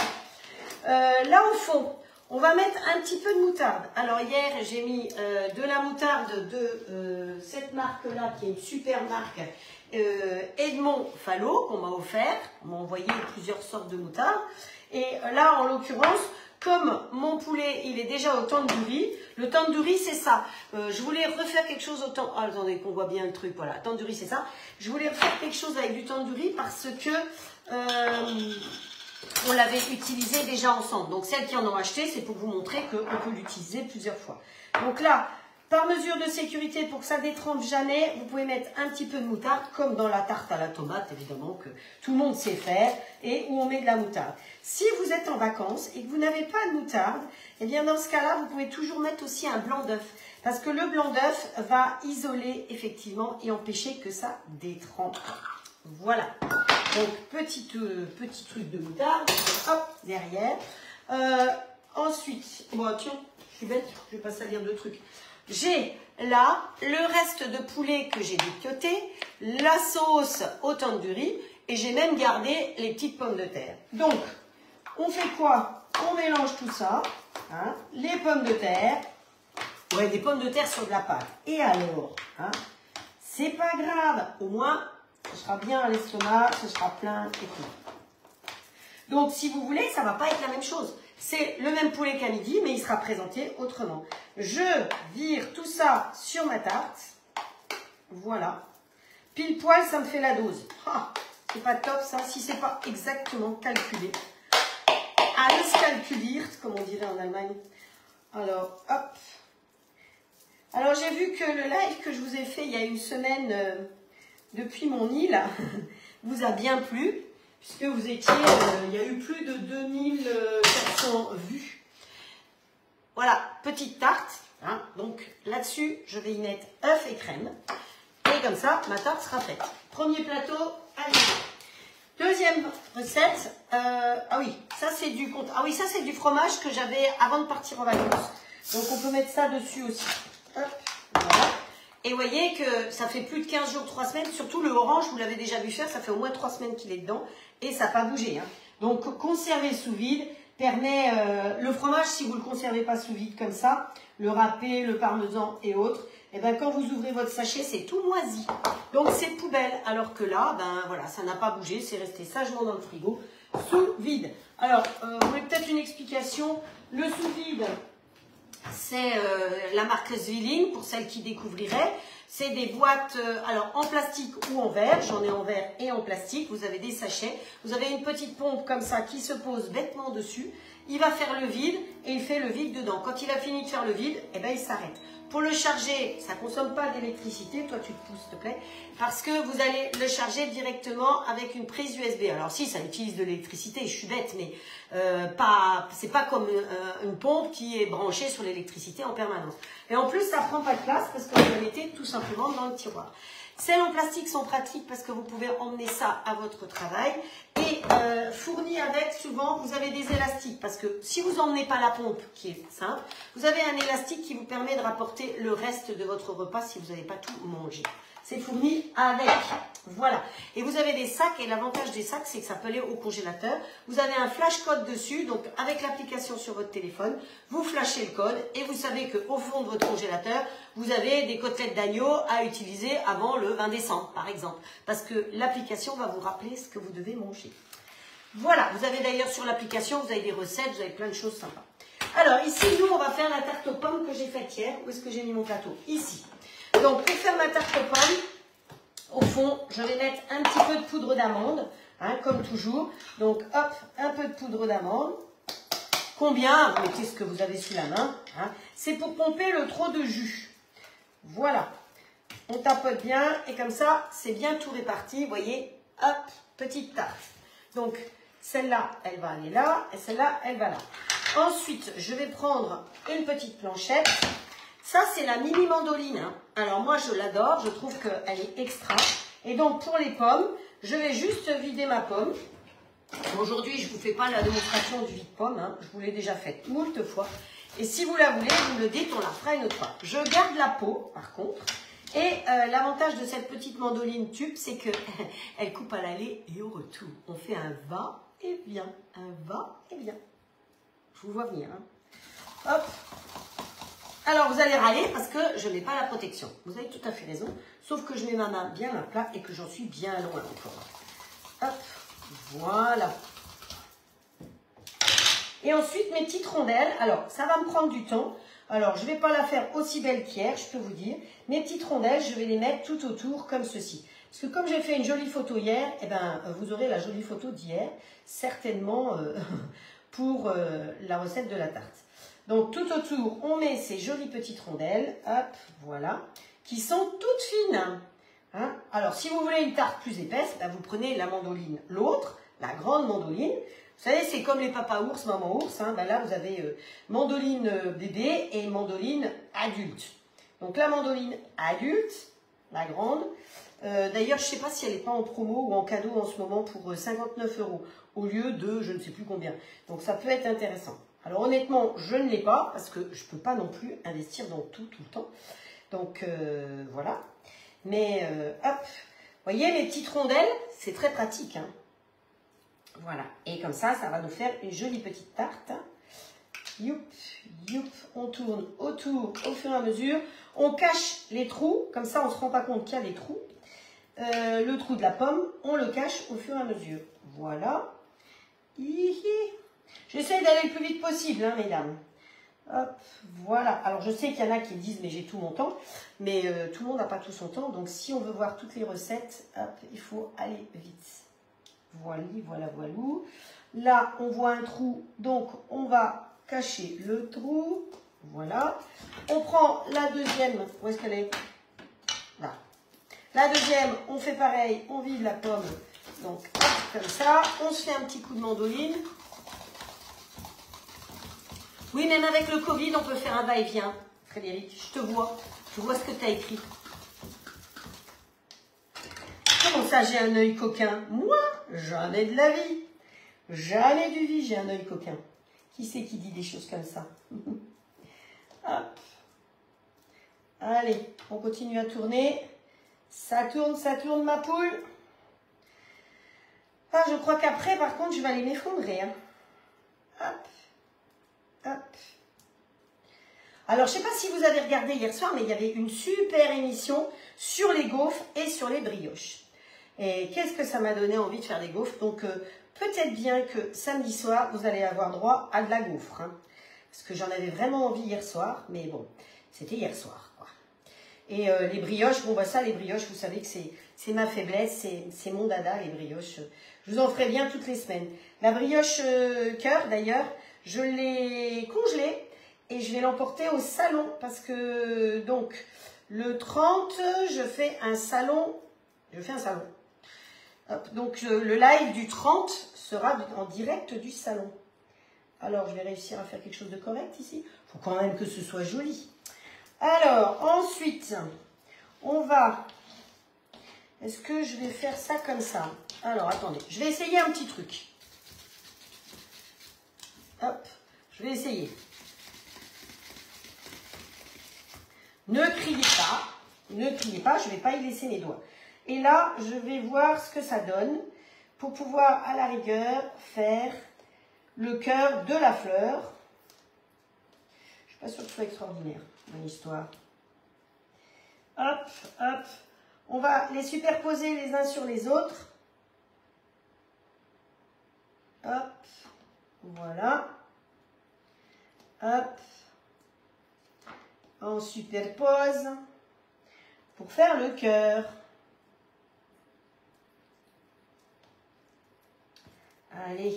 Euh, là, au fond, on va mettre un petit peu de moutarde. Alors, hier, j'ai mis euh, de la moutarde de euh, cette marque-là, qui est une super marque, euh, Edmond Fallow, qu'on m'a offert. On m'a envoyé plusieurs sortes de moutarde. Et là, en l'occurrence, comme mon poulet, il est déjà au tandoori, le tandoori, c'est ça. Euh, je voulais refaire quelque chose au tandoori. Ah, attendez, qu'on voit bien le truc, voilà. Tandoori, c'est ça. Je voulais refaire quelque chose avec du tandoori parce que euh, on l'avait utilisé déjà ensemble. Donc, celles qui en ont acheté, c'est pour vous montrer qu'on peut l'utiliser plusieurs fois. Donc là, par mesure de sécurité, pour que ça ne détrempe jamais, vous pouvez mettre un petit peu de moutarde, comme dans la tarte à la tomate, évidemment, que tout le monde sait faire, et où on met de la moutarde. Si vous êtes en vacances et que vous n'avez pas de moutarde, eh bien dans ce cas-là, vous pouvez toujours mettre aussi un blanc d'œuf. Parce que le blanc d'œuf va isoler, effectivement, et empêcher que ça détrempe. Voilà. Donc, petit, euh, petit truc de moutarde, hop, derrière. Euh, ensuite, bon, tiens, je suis bête, je vais pas salir deux trucs. J'ai là le reste de poulet que j'ai dépioté, la sauce au tandoori et j'ai même gardé les petites pommes de terre. Donc, on fait quoi? On mélange tout ça, hein, les pommes de terre, ouais, des pommes de terre sur de la pâte. Et alors, hein, c'est pas grave, au moins, ce sera bien à l'estomac, ce sera plein et tout. Donc, si vous voulez, ça va pas être la même chose. C'est le même poulet qu'à midi, mais il sera présenté autrement. Je vire tout ça sur ma tarte. Voilà. Pile poil, ça me fait la dose. Ah, c'est pas top ça, si c'est pas exactement calculé. Alles calculiert, comme on dirait en Allemagne. Alors, hop. Alors, j'ai vu que le live que je vous ai fait il y a une semaine euh, depuis mon île vous a bien plu. Puisque vous étiez, euh, il y a eu plus de deux mille quatre cents vues. Voilà, petite tarte. Hein. Donc là-dessus, je vais y mettre œuf et crème. Et comme ça, ma tarte sera faite. Premier plateau, allez. Deuxième recette. Euh, ah oui, ça c'est du compte. Ah oui, ça c'est du fromage que j'avais avant de partir en vacances. Donc on peut mettre ça dessus aussi. Hop, voilà. Et vous voyez que ça fait plus de quinze jours, trois semaines. Surtout le orange, vous l'avez déjà vu faire, ça fait au moins trois semaines qu'il est dedans. Et ça n'a pas bougé. Hein. Donc conserver sous vide permet... Euh, le fromage, si vous ne le conservez pas sous vide comme ça, le râpé, le parmesan et autres, et ben quand vous ouvrez votre sachet, c'est tout moisi. Donc c'est poubelle. Alors que là, ben voilà, ça n'a pas bougé, c'est resté sagement dans le frigo, sous vide. Alors, euh, vous voulez peut-être une explication. Le sous vide, c'est euh, la marque Zwilling, pour celles qui découvriraient. C'est des boîtes euh, alors en plastique ou en verre. J'en ai en verre et en plastique. Vous avez des sachets. Vous avez une petite pompe comme ça qui se pose bêtement dessus. Il va faire le vide et il fait le vide dedans. Quand il a fini de faire le vide, eh ben, il s'arrête. Pour le charger, ça ne consomme pas d'électricité. Toi, tu te pousses, s'il te plaît. Parce que vous allez le charger directement avec une prise U S B. Alors si, ça utilise de l'électricité. Je suis bête, mais euh, pas, c'est pas comme euh, une pompe qui est branchée sur l'électricité en permanence. Et en plus, ça ne prend pas de place parce que vous le mettez tout simplement dans le tiroir. Celles en plastique sont pratiques parce que vous pouvez emmener ça à votre travail. Et euh, fourni avec, souvent, vous avez des élastiques. Parce que si vous n'emmenez pas la pompe, qui est simple, vous avez un élastique qui vous permet de rapporter le reste de votre repas si vous n'avez pas tout mangé. C'est fourni avec. Voilà. Et vous avez des sacs. Et l'avantage des sacs, c'est que ça peut aller au congélateur. Vous avez un flash code dessus. Donc, avec l'application sur votre téléphone, vous flashez le code. Et vous savez qu'au fond de votre congélateur, vous avez des côtelettes d'agneau à utiliser avant le vingt décembre, par exemple. Parce que l'application va vous rappeler ce que vous devez manger. Voilà. Vous avez d'ailleurs sur l'application, vous avez des recettes, vous avez plein de choses sympas. Alors, ici, nous, on va faire la tarte aux pommes que j'ai faite hier. Où est-ce que j'ai mis mon plateau? Ici. Donc, pour faire ma tarte aux pommes, au fond, je vais mettre un petit peu de poudre d'amande, hein, comme toujours. Donc, hop, un peu de poudre d'amande. Combien? Vous mettez ce que vous avez sous la main. Hein. C'est pour pomper le trop de jus. Voilà. On tapote bien et comme ça, c'est bien tout réparti. Vous voyez, hop, petite tarte. Donc, celle-là, elle va aller là et celle-là, elle va là. Ensuite, je vais prendre une petite planchette. Ça, c'est la mini mandoline. Hein. Alors, moi, je l'adore. Je trouve qu'elle est extra. Et donc, pour les pommes, je vais juste vider ma pomme. Aujourd'hui, je ne vous fais pas la démonstration du vide-pomme. Hein. Je vous l'ai déjà faite moult fois. Et si vous la voulez, vous me le dites, on la fera une autre fois. Je garde la peau, par contre. Et euh, l'avantage de cette petite mandoline tube, c'est qu'elle coupe à l'aller et au retour. On fait un va et vient. Un va et vient. Je vous vois venir. Hein. Hop. Alors, vous allez râler parce que je n'ai pas la protection. Vous avez tout à fait raison. Sauf que je mets ma main bien à plat et que j'en suis bien loin encore. Hop, voilà. Et ensuite, mes petites rondelles. Alors, ça va me prendre du temps. Alors, je ne vais pas la faire aussi belle qu'hier, je peux vous dire. Mes petites rondelles, je vais les mettre tout autour comme ceci. Parce que comme j'ai fait une jolie photo hier, eh ben, vous aurez la jolie photo d'hier, certainement euh, pour euh, la recette de la tarte. Donc, tout autour, on met ces jolies petites rondelles, hop, voilà, qui sont toutes fines. Hein. Alors, si vous voulez une tarte plus épaisse, ben, vous prenez la mandoline, l'autre, la grande mandoline. Vous savez, c'est comme les papas ours, maman ours. Hein. Ben là, vous avez euh, mandoline bébé et mandoline adulte. Donc, la mandoline adulte, la grande. Euh, D'ailleurs, je ne sais pas si elle n'est pas en promo ou en cadeau en ce moment pour cinquante-neuf euros au lieu de je ne sais plus combien. Donc, ça peut être intéressant. Alors honnêtement, je ne l'ai pas parce que je ne peux pas non plus investir dans tout, tout le temps. Donc euh, voilà. Mais euh, hop, vous voyez mes petites rondelles, c'est très pratique. Hein. Voilà. Et comme ça, ça va nous faire une jolie petite tarte. Youp, youp, on tourne autour au fur et à mesure. On cache les trous, comme ça on ne se rend pas compte qu'il y a des trous. Euh, le trou de la pomme, on le cache au fur et à mesure. Voilà. Hihi. J'essaie d'aller le plus vite possible, hein, mesdames. Hop, voilà. Alors, je sais qu'il y en a qui disent, mais j'ai tout mon temps. Mais euh, tout le monde n'a pas tout son temps. Donc, si on veut voir toutes les recettes, hop, il faut aller vite. Voilà, voilà, voilà. Là, on voit un trou. Donc, on va cacher le trou. Voilà. On prend la deuxième. Où est-ce qu'elle est? Là. La deuxième, on fait pareil. On vide la pomme. Donc, hop, comme ça. On se fait un petit coup de mandoline. Oui, même avec le Covid, on peut faire un va-et-vient. Frédéric, je te vois. Je vois ce que tu as écrit. Comment ça, j'ai un œil coquin? Moi, jamais de la vie. Jamais de vie, j'ai un œil coquin. Qui c'est qui dit des choses comme ça? Hop. Allez, on continue à tourner. Ça tourne, ça tourne, ma poule. Ah, je crois qu'après, par contre, je vais aller m'effondrer. Hein. Hop. Hop. Alors, je ne sais pas si vous avez regardé hier soir, mais il y avait une super émission sur les gaufres et sur les brioches. Et qu'est-ce que ça m'a donné envie de faire des gaufres. Donc, euh, peut-être bien que samedi soir, vous allez avoir droit à de la gaufre. Hein, parce que j'en avais vraiment envie hier soir. Mais bon, c'était hier soir, quoi. Et euh, les brioches, bon, bah ça, les brioches, vous savez que c'est ma faiblesse. C'est mon dada, les brioches. Je vous en ferai bien toutes les semaines. La brioche euh, cœur, d'ailleurs, je l'ai congelée. Et je vais l'emporter au salon. Parce que, donc, le trente, je fais un salon. Je fais un salon. Hop, donc euh, le live du trente sera en direct du salon. Alors, je vais réussir à faire quelque chose de correct ici. Il faut quand même que ce soit joli. Alors, ensuite, on va... Est-ce que je vais faire ça comme ça? Alors, attendez. Je vais essayer un petit truc. Hop, je vais essayer. Ne criez pas. Ne criez pas, je ne vais pas y laisser mes doigts. Et là, je vais voir ce que ça donne pour pouvoir, à la rigueur, faire le cœur de la fleur. Je ne suis pas sûre que ce soit extraordinaire, mon histoire. Hop, hop. On va les superposer les uns sur les autres. Hop, voilà. Hop. On superpose pour faire le cœur. Allez,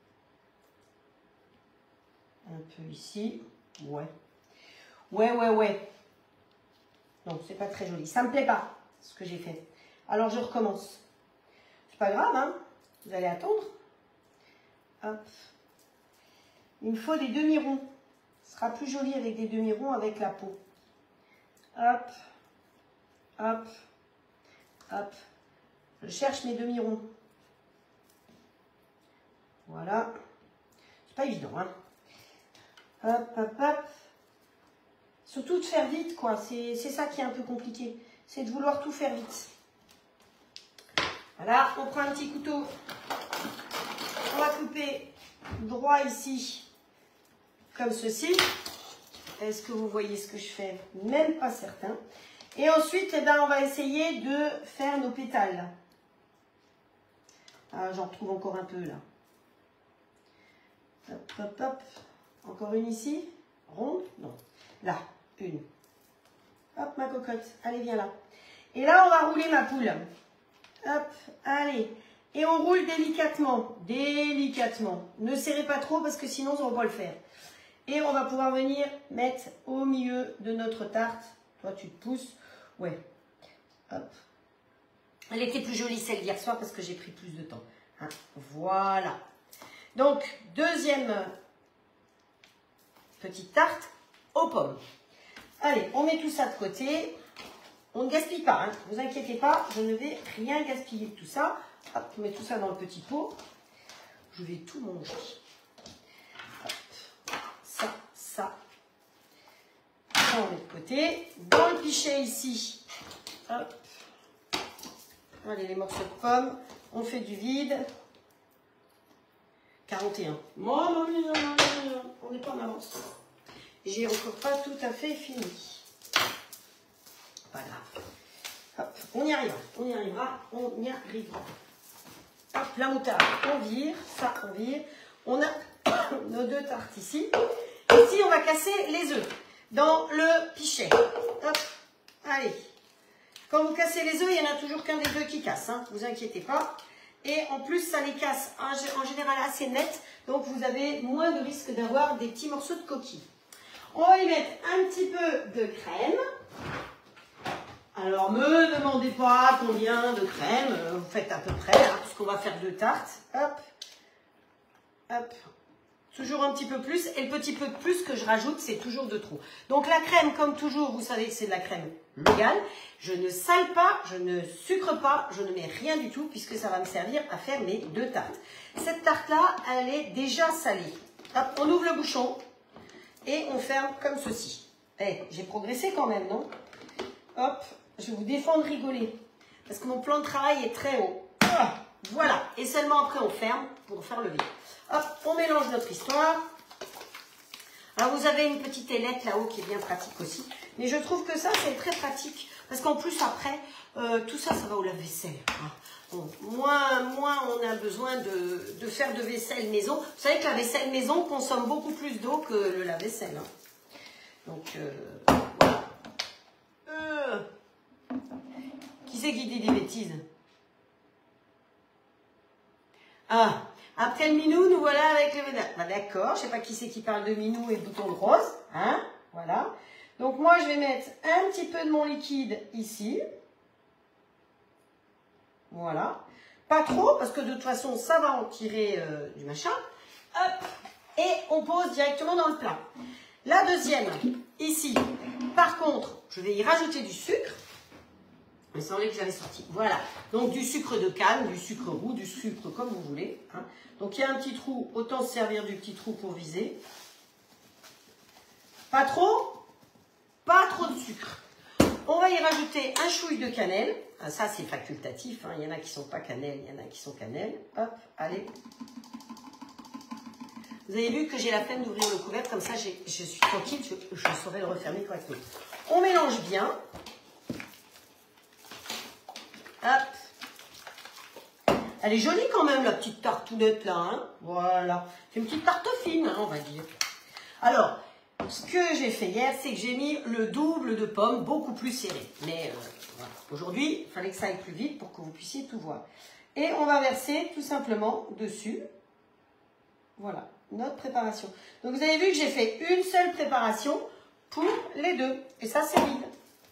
un peu ici, ouais, ouais, ouais, ouais, non, c'est pas très joli, ça me plaît pas, ce que j'ai fait, alors je recommence, c'est pas grave, hein, vous allez attendre, hop, il me faut des demi-ronds, ce sera plus joli avec des demi-ronds avec la peau, hop, hop, hop, je cherche mes demi-ronds. Voilà. C'est pas évident, hein. Hop, hop, hop. Surtout de faire vite, quoi. C'est ça qui est un peu compliqué. C'est de vouloir tout faire vite. Voilà, on prend un petit couteau. On va couper droit ici, comme ceci. Est-ce que vous voyez ce que je fais? Même pas certain. Et ensuite, eh ben, on va essayer de faire nos pétales. Ah, j'en retrouve encore un peu, là. Hop, hop, hop. Encore une ici. Ronde? Non. Là, une. Hop, ma cocotte. Allez, viens là. Et là, on va rouler ma poule. Hop, allez. Et on roule délicatement. Délicatement. Ne serrez pas trop parce que sinon, on va pas le faire. Et on va pouvoir venir mettre au milieu de notre tarte. Toi, tu te pousses. Ouais. Hop. Elle était plus jolie celle d'hier soir parce que j'ai pris plus de temps. Hein. Voilà. Donc, deuxième petite tarte aux pommes. Allez, on met tout ça de côté. On ne gaspille pas, hein. Vous inquiétez pas, je ne vais rien gaspiller de tout ça. Hop, on met tout ça dans le petit pot. Je vais tout manger. Hop, ça, ça. Ça, on met de côté. Dans le pichet ici. Hop. Allez, les morceaux de pommes. On fait du vide. quarante et un. Maman mia, on n'est pas en avance. J'ai encore pas tout à fait fini. Pas grave. Hop, on y arrivera, on y arrivera, on y arrivera. Hop, la moutarde, on vire, ça on vire. On a nos deux tartes ici. Ici, on va casser les œufs dans le pichet. Hop, allez. Quand vous cassez les œufs, il n'y en a toujours qu'un des deux qui casse, hein, vous inquiétez pas. Et en plus, ça les casse en général assez net, donc vous avez moins de risque d'avoir des petits morceaux de coquille. On va y mettre un petit peu de crème. Alors, me demandez pas combien de crème, vous faites à peu près, hein, puisqu'on va faire deux tartes. Hop, hop, Toujours un petit peu plus. Et le petit peu de plus que je rajoute, c'est toujours de trop. Donc la crème, comme toujours, vous savez que c'est de la crème légale. Je ne sale pas, je ne sucre pas, je ne mets rien du tout puisque ça va me servir à faire mes deux tartes. Cette tarte-là, elle est déjà salée. Hop, on ouvre le bouchon et on ferme comme ceci. Eh, j'ai progressé quand même, non? Hop, je vais vous défendre rigoler parce que mon plan de travail est très haut. Ah, voilà, et seulement après on ferme pour faire le vide. Hop, on mélange notre histoire. Alors vous avez une petite ailette là-haut qui est bien pratique aussi. Mais je trouve que ça c'est très pratique. Parce qu'en plus après, euh, tout ça, ça va au lave-vaisselle. Hein. Bon, moins, moins on a besoin de, de faire de vaisselle maison. Vous savez que la vaisselle maison consomme beaucoup plus d'eau que le lave-vaisselle. Hein. Donc euh, voilà. Euh, qui c'est qui dit des bêtises? Ah, après le minou, nous voilà avec le ménage. Bah, d'accord, je ne sais pas qui c'est qui parle de minou et de bouton de rose. Hein, voilà. Donc moi, je vais mettre un petit peu de mon liquide ici. Voilà. Pas trop, parce que de toute façon, ça va en tirer euh, du machin. Hop. Et on pose directement dans le plat. La deuxième, ici. Par contre, je vais y rajouter du sucre. Il me semblait que j'avais sorti. Voilà. Donc du sucre de canne, du sucre roux, du sucre comme vous voulez. Hein. Donc il y a un petit trou, autant se servir du petit trou pour viser. Pas trop, pas trop de sucre. On va y rajouter un chouille de cannelle. Ah, ça c'est facultatif. Hein. Il y en a qui ne sont pas cannelle, il y en a qui sont cannelle. Hop, allez. Vous avez vu que j'ai la peine d'ouvrir le couvercle, comme ça je suis tranquille, je, je saurai le refermer correctement. On mélange bien. Hop. Elle est jolie quand même, la petite tartounette là. Hein, voilà. C'est une petite tarte fine, hein, on va dire. Alors, ce que j'ai fait hier, c'est que j'ai mis le double de pommes, beaucoup plus serré. Mais euh, voilà. Aujourd'hui, il fallait que ça aille plus vite pour que vous puissiez tout voir. Et on va verser tout simplement dessus. Voilà, notre préparation. Donc vous avez vu que j'ai fait une seule préparation pour les deux. Et ça, c'est vide.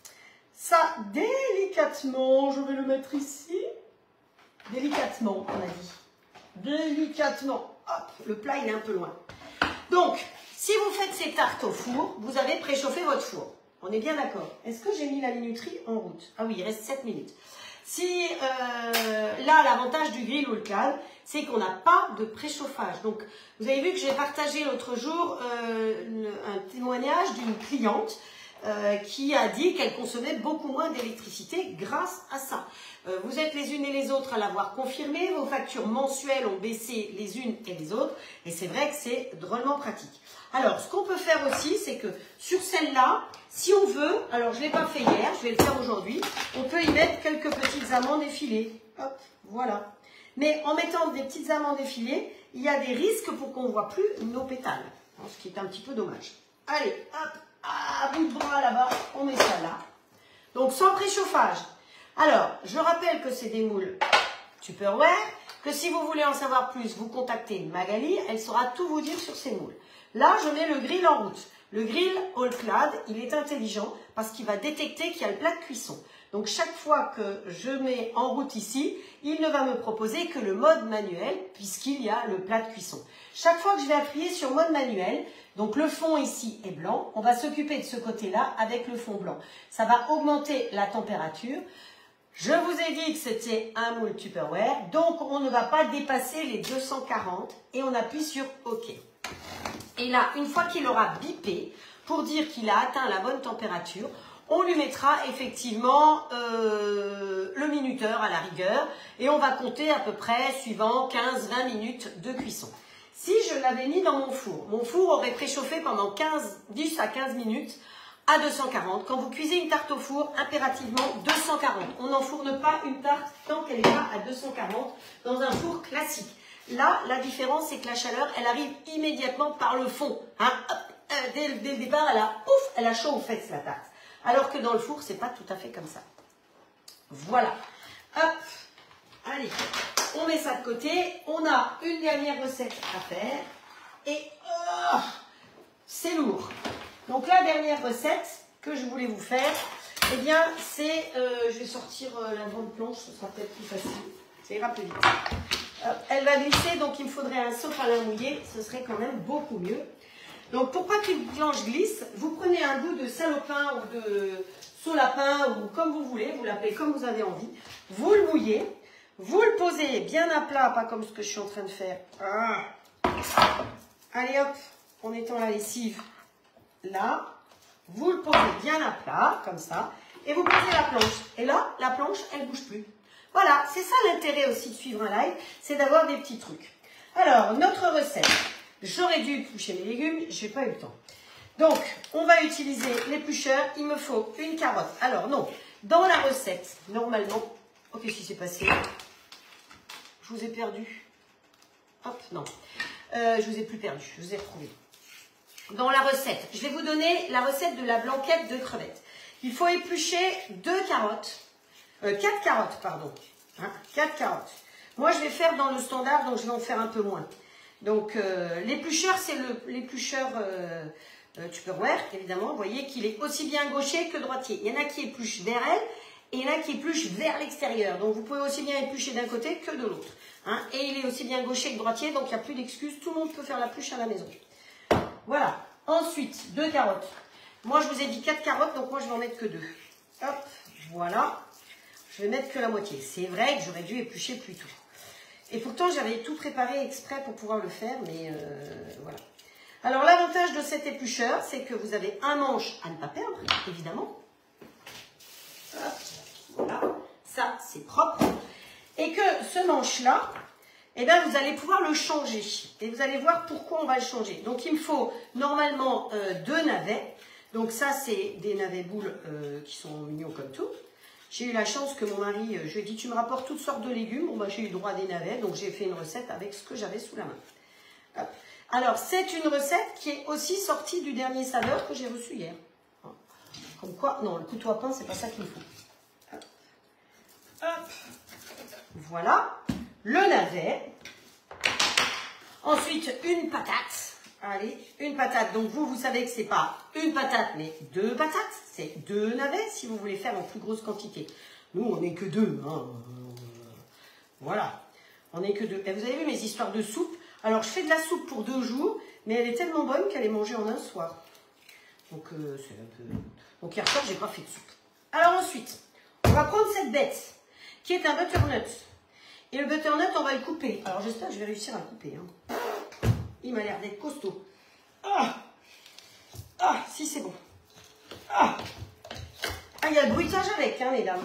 Ça, délicatement, je vais le mettre ici. Délicatement, on a dit. Délicatement. Hop, le plat, il est un peu loin. Donc, si vous faites ces tartes au four, vous avez préchauffé votre four. On est bien d'accord. Est-ce que j'ai mis la minuterie en route? Ah oui, il reste sept minutes. Si, euh, là, l'avantage du grill ou le cloud, c'est qu'on n'a pas de préchauffage. Donc, vous avez vu que j'ai partagé l'autre jour euh, un témoignage d'une cliente euh, qui a dit qu'elle consommait beaucoup moins d'électricité grâce à ça. Euh, vous êtes les unes et les autres à l'avoir confirmé. Vos factures mensuelles ont baissé les unes et les autres. Et c'est vrai que c'est drôlement pratique. Alors, ce qu'on peut faire aussi, c'est que sur celle-là, si on veut, alors je ne l'ai pas fait hier, je vais le faire aujourd'hui, on peut y mettre quelques petites amandes effilées. Hop, voilà. Mais en mettant des petites amandes effilées, il y a des risques pour qu'on ne voit plus nos pétales. Ce qui est un petit peu dommage. Allez, hop, à bout de bras là-bas, on met ça là. Donc sans préchauffage. Alors, je rappelle que c'est des moules Tupperware, que si vous voulez en savoir plus, vous contactez Magali, elle saura tout vous dire sur ces moules. Là, je mets le grill en route. Le grill All-Clad, il est intelligent parce qu'il va détecter qu'il y a le plat de cuisson. Donc, chaque fois que je mets en route ici, il ne va me proposer que le mode manuel puisqu'il y a le plat de cuisson. Chaque fois que je vais appuyer sur mode manuel, donc le fond ici est blanc, on va s'occuper de ce côté-là avec le fond blanc. Ça va augmenter la température. Je vous ai dit que c'était un moule Tupperware, donc on ne va pas dépasser les deux cent quarante et on appuie sur OK. Et là, une fois qu'il aura bipé, pour dire qu'il a atteint la bonne température, on lui mettra effectivement euh, le minuteur à la rigueur et on va compter à peu près suivant quinze à vingt minutes de cuisson. Si je l'avais mis dans mon four, mon four aurait préchauffé pendant quinze, dix à quinze minutes à deux cent quarante. Quand vous cuisez une tarte au four, impérativement deux cent quarante. On n'enfourne pas une tarte tant qu'elle n'est pas à deux cent quarante dans un four classique. Là, la différence, c'est que la chaleur, elle arrive immédiatement par le fond. Hein, hop, euh, dès, dès le départ, elle a, ouf, elle a chaud aux fesses, la tarte. Alors que dans le four, c'est pas tout à fait comme ça. Voilà. Hop. Allez, on met ça de côté. On a une dernière recette à faire. Et oh, c'est lourd. Donc la dernière recette que je voulais vous faire, eh bien, c'est... Euh, je vais sortir euh, la grande planche, ce sera peut-être plus facile. Ça ira plus vite. Hop, elle va glisser, donc il me faudrait un sopalin mouillé, ce serait quand même beaucoup mieux. Donc pour pas qu'une planche glisse, vous prenez un bout de salopin ou de solapin ou comme vous voulez, vous l'appelez comme vous avez envie, vous le mouillez, vous le posez bien à plat, pas comme ce que je suis en train de faire. Ah. Allez hop, en étant la lessive là, vous le posez bien à plat, comme ça, et vous posez la planche. Et là, la planche, elle ne bouge plus. Voilà, c'est ça l'intérêt aussi de suivre un live, c'est d'avoir des petits trucs. Alors, notre recette, j'aurais dû éplucher mes légumes, je n'ai pas eu le temps. Donc, on va utiliser l'éplucheur, il me faut une carotte. Alors non, dans la recette, normalement, oh, qu'est-ce qui s'est passé? Je vous ai perdu. Hop, non. Euh, je vous ai plus perdu, je vous ai retrouvé. Dans la recette, je vais vous donner la recette de la blanquette de crevettes. Il faut éplucher deux carottes, euh, quatre carottes, pardon. Hein, quatre carottes. Moi, je vais faire dans le standard, donc je vais en faire un peu moins. Donc, euh, l'éplucheur, c'est l'éplucheur euh, euh, Tupperware, évidemment. Vous voyez qu'il est aussi bien gaucher que droitier. Il y en a qui épluchent vers elle et il y en a qui épluchent vers l'extérieur. Donc, vous pouvez aussi bien éplucher d'un côté que de l'autre. Hein, et il est aussi bien gaucher que droitier, donc il n'y a plus d'excuses. Tout le monde peut faire la pluche à la maison. Voilà. Ensuite, deux carottes. Moi, je vous ai dit quatre carottes, donc moi, je vais en mettre que deux. Hop, voilà. Je vais mettre que la moitié. C'est vrai que j'aurais dû éplucher plus tôt. Et pourtant, j'avais tout préparé exprès pour pouvoir le faire, mais euh, voilà. Alors, l'avantage de cet éplucheur, c'est que vous avez un manche à ne pas perdre, évidemment. Hop, voilà. Ça, c'est propre. Et que ce manche-là, eh bien, vous allez pouvoir le changer. Et vous allez voir pourquoi on va le changer. Donc, il me faut normalement euh, deux navets. Donc, ça, c'est des navets boules euh, qui sont mignons comme tout. J'ai eu la chance que mon mari, je lui ai dit, tu me rapportes toutes sortes de légumes. Bon, bah, j'ai eu le droit à des navets, donc j'ai fait une recette avec ce que j'avais sous la main. Hop. Alors, c'est une recette qui est aussi sortie du dernier saveur que j'ai reçu hier. Comme quoi, non, le couteau à pain, c'est pas ça qu'il me faut. Hop. Hop. Voilà, le navet. Ensuite, une patate. Allez, une patate. Donc, vous, vous savez que c'est pas une patate, mais deux patates. C'est deux navets si vous voulez faire en plus grosse quantité. Nous, on n'est que deux. Hein. Voilà, on n'est que deux. Et vous avez vu mes histoires de soupe? Alors, je fais de la soupe pour deux jours, mais elle est tellement bonne qu'elle est mangée en un soir. Donc, euh, c'est un peu... Donc, hier soir, j'ai pas fait de soupe. Alors, ensuite, on va prendre cette bête qui est un butternut. Et le butternut, on va le couper. Alors, j'espère que je vais réussir à le couper. Hein. Il m'a l'air d'être costaud. Ah, ah si c'est bon. Ah. Ah, il y a le bruitage avec, hein, mesdames.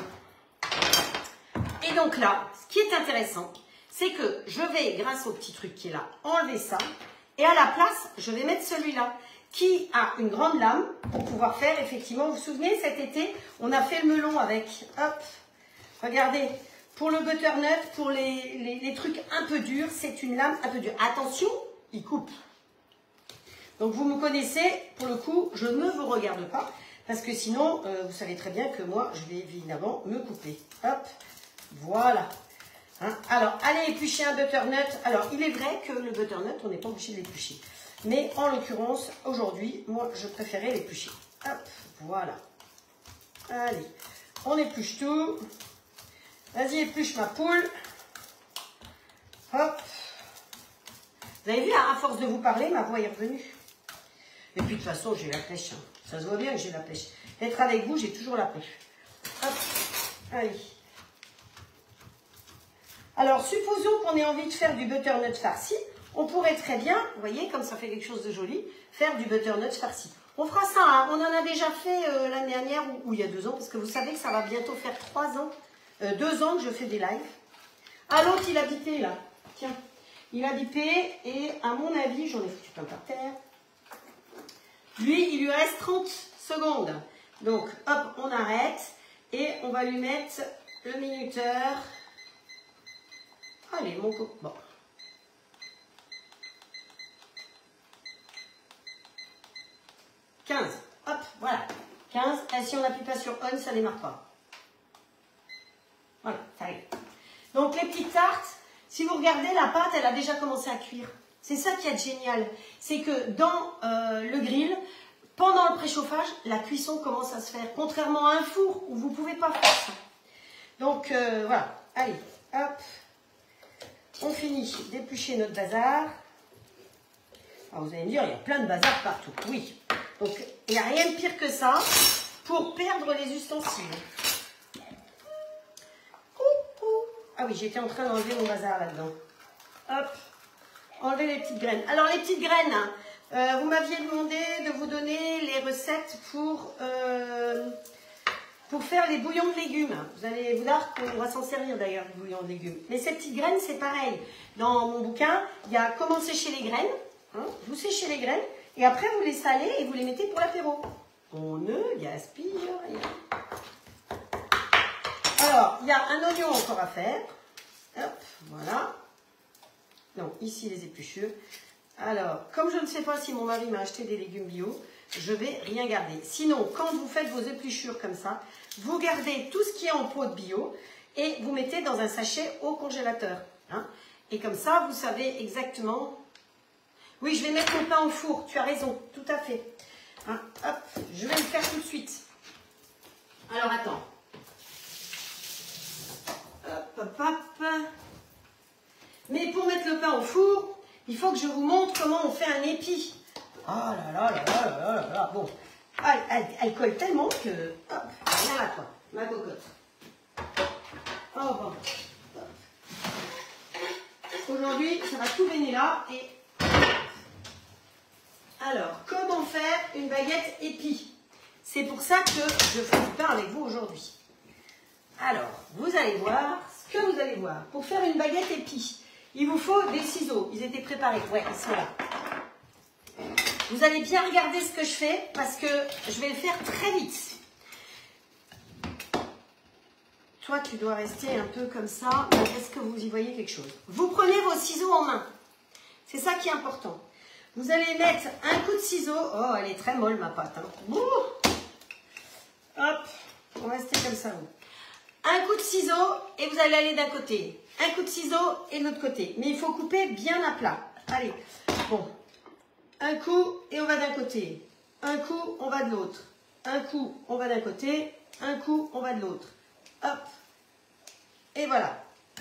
Et donc là, ce qui est intéressant, c'est que je vais, grâce au petit truc qui est là, enlever ça. Et à la place, je vais mettre celui-là, qui a une grande lame pour pouvoir faire, effectivement, vous vous souvenez, cet été, on a fait le melon avec, hop, regardez, pour le butternut, pour les, les, les trucs un peu durs, c'est une lame un peu dure. Attention, il coupe. Donc vous me connaissez, pour le coup, je ne vous regarde pas, parce que sinon, euh, vous savez très bien que moi, je vais évidemment me couper. Hop, voilà. Hein? Alors, allez éplucher un butternut. Alors, il est vrai que le butternut, on n'est pas obligé de l'éplucher. Mais en l'occurrence, aujourd'hui, moi, je préférais l'éplucher. Hop, voilà. Allez, on épluche tout. Vas-y, épluche ma poule. Hop. Vous avez vu, à force de vous parler, ma voix est revenue. Et puis, de toute façon, j'ai la pêche. Hein. Ça se voit bien que j'ai la pêche. Être avec vous, j'ai toujours la pêche. Hop. Allez. Alors, supposons qu'on ait envie de faire du butternut farci. On pourrait très bien, vous voyez, comme ça fait quelque chose de joli, faire du butternut farci. On fera ça, hein. On en a déjà fait euh, l'année dernière ou, ou il y a deux ans, parce que vous savez que ça va bientôt faire trois ans, euh, deux ans que je fais des lives. Ah, l'autre, il a bipé, là. Tiens, il a bipé, et à mon avis, j'en ai foutu plein par terre. Lui, il lui reste trente secondes. Donc, hop, on arrête, et on va lui mettre le minuteur. Allez, mon coco. Bon. quinze. Hop, voilà. quinze. Et si on n'appuie pas sur on, ça ne démarre pas. Voilà, ça arrive. Donc, les petites tartes, si vous regardez, la pâte, elle a déjà commencé à cuire. C'est ça qui est génial. C'est que dans euh, le grill, pendant le préchauffage, la cuisson commence à se faire. Contrairement à un four où vous ne pouvez pas faire ça. Donc, euh, voilà. Allez, hop. on finit d'éplucher notre bazar. Alors vous allez me dire, il y a plein de bazar partout. Oui. Donc, il n'y a rien de pire que ça pour perdre les ustensiles. Ah oui, j'étais en train d'enlever mon bazar là-dedans. Hop, enlever les petites graines. Alors, les petites graines, hein, euh, vous m'aviez demandé de vous donner les recettes pour, euh, pour faire les bouillons de légumes. Vous allez vous voir qu'on va s'en servir d'ailleurs, du bouillon de légumes. Mais ces petites graines, c'est pareil. Dans mon bouquin, il y a comment sécher les graines. Hein, vous séchez les graines et après, vous les salez et vous les mettez pour l'apéro. On ne gaspille rien. Alors, il y a un oignon encore à faire. Hop, voilà. Non, ici les épluchures. Alors, comme je ne sais pas si mon mari m'a acheté des légumes bio, je vais rien garder. Sinon, quand vous faites vos épluchures comme ça, vous gardez tout ce qui est en pot de bio et vous mettez dans un sachet au congélateur. Hein. Et comme ça, vous savez exactement... Oui, je vais mettre mon pain au four. Tu as raison, tout à fait. Hein, hop, je vais le faire tout de suite. Alors, attends. Hop, hop, hop. Mais pour mettre le pain au four, il faut que je vous montre comment on fait un épi. Oh là là là là là là là. Bon, elle, elle, elle colle tellement que... Hop, viens là toi, ma cocotte. Oh bon. Aujourd'hui, ça va tout baigner là et... Alors, comment faire une baguette épi? C'est pour ça que je fais du pain avec vous aujourd'hui. Alors, vous allez voir ce que vous allez voir. Pour faire une baguette épi, il vous faut des ciseaux. Ils étaient préparés. Ouais, ils sont là. Vous allez bien regarder ce que je fais parce que je vais le faire très vite. Toi, tu dois rester un peu comme ça. Est-ce que vous y voyez quelque chose? Vous prenez vos ciseaux en main. C'est ça qui est important. Vous allez mettre un coup de ciseau. Oh, elle est très molle, ma pâte. Hein. Hop, on va rester comme ça. Vous. Un coup de ciseau et vous allez aller d'un côté. Un coup de ciseau et de l'autre côté. Mais il faut couper bien à plat. Allez, bon. Un coup et on va d'un côté. Un coup, on va de l'autre. Un coup, on va d'un côté. Un coup, on va de l'autre. Hop. Et voilà.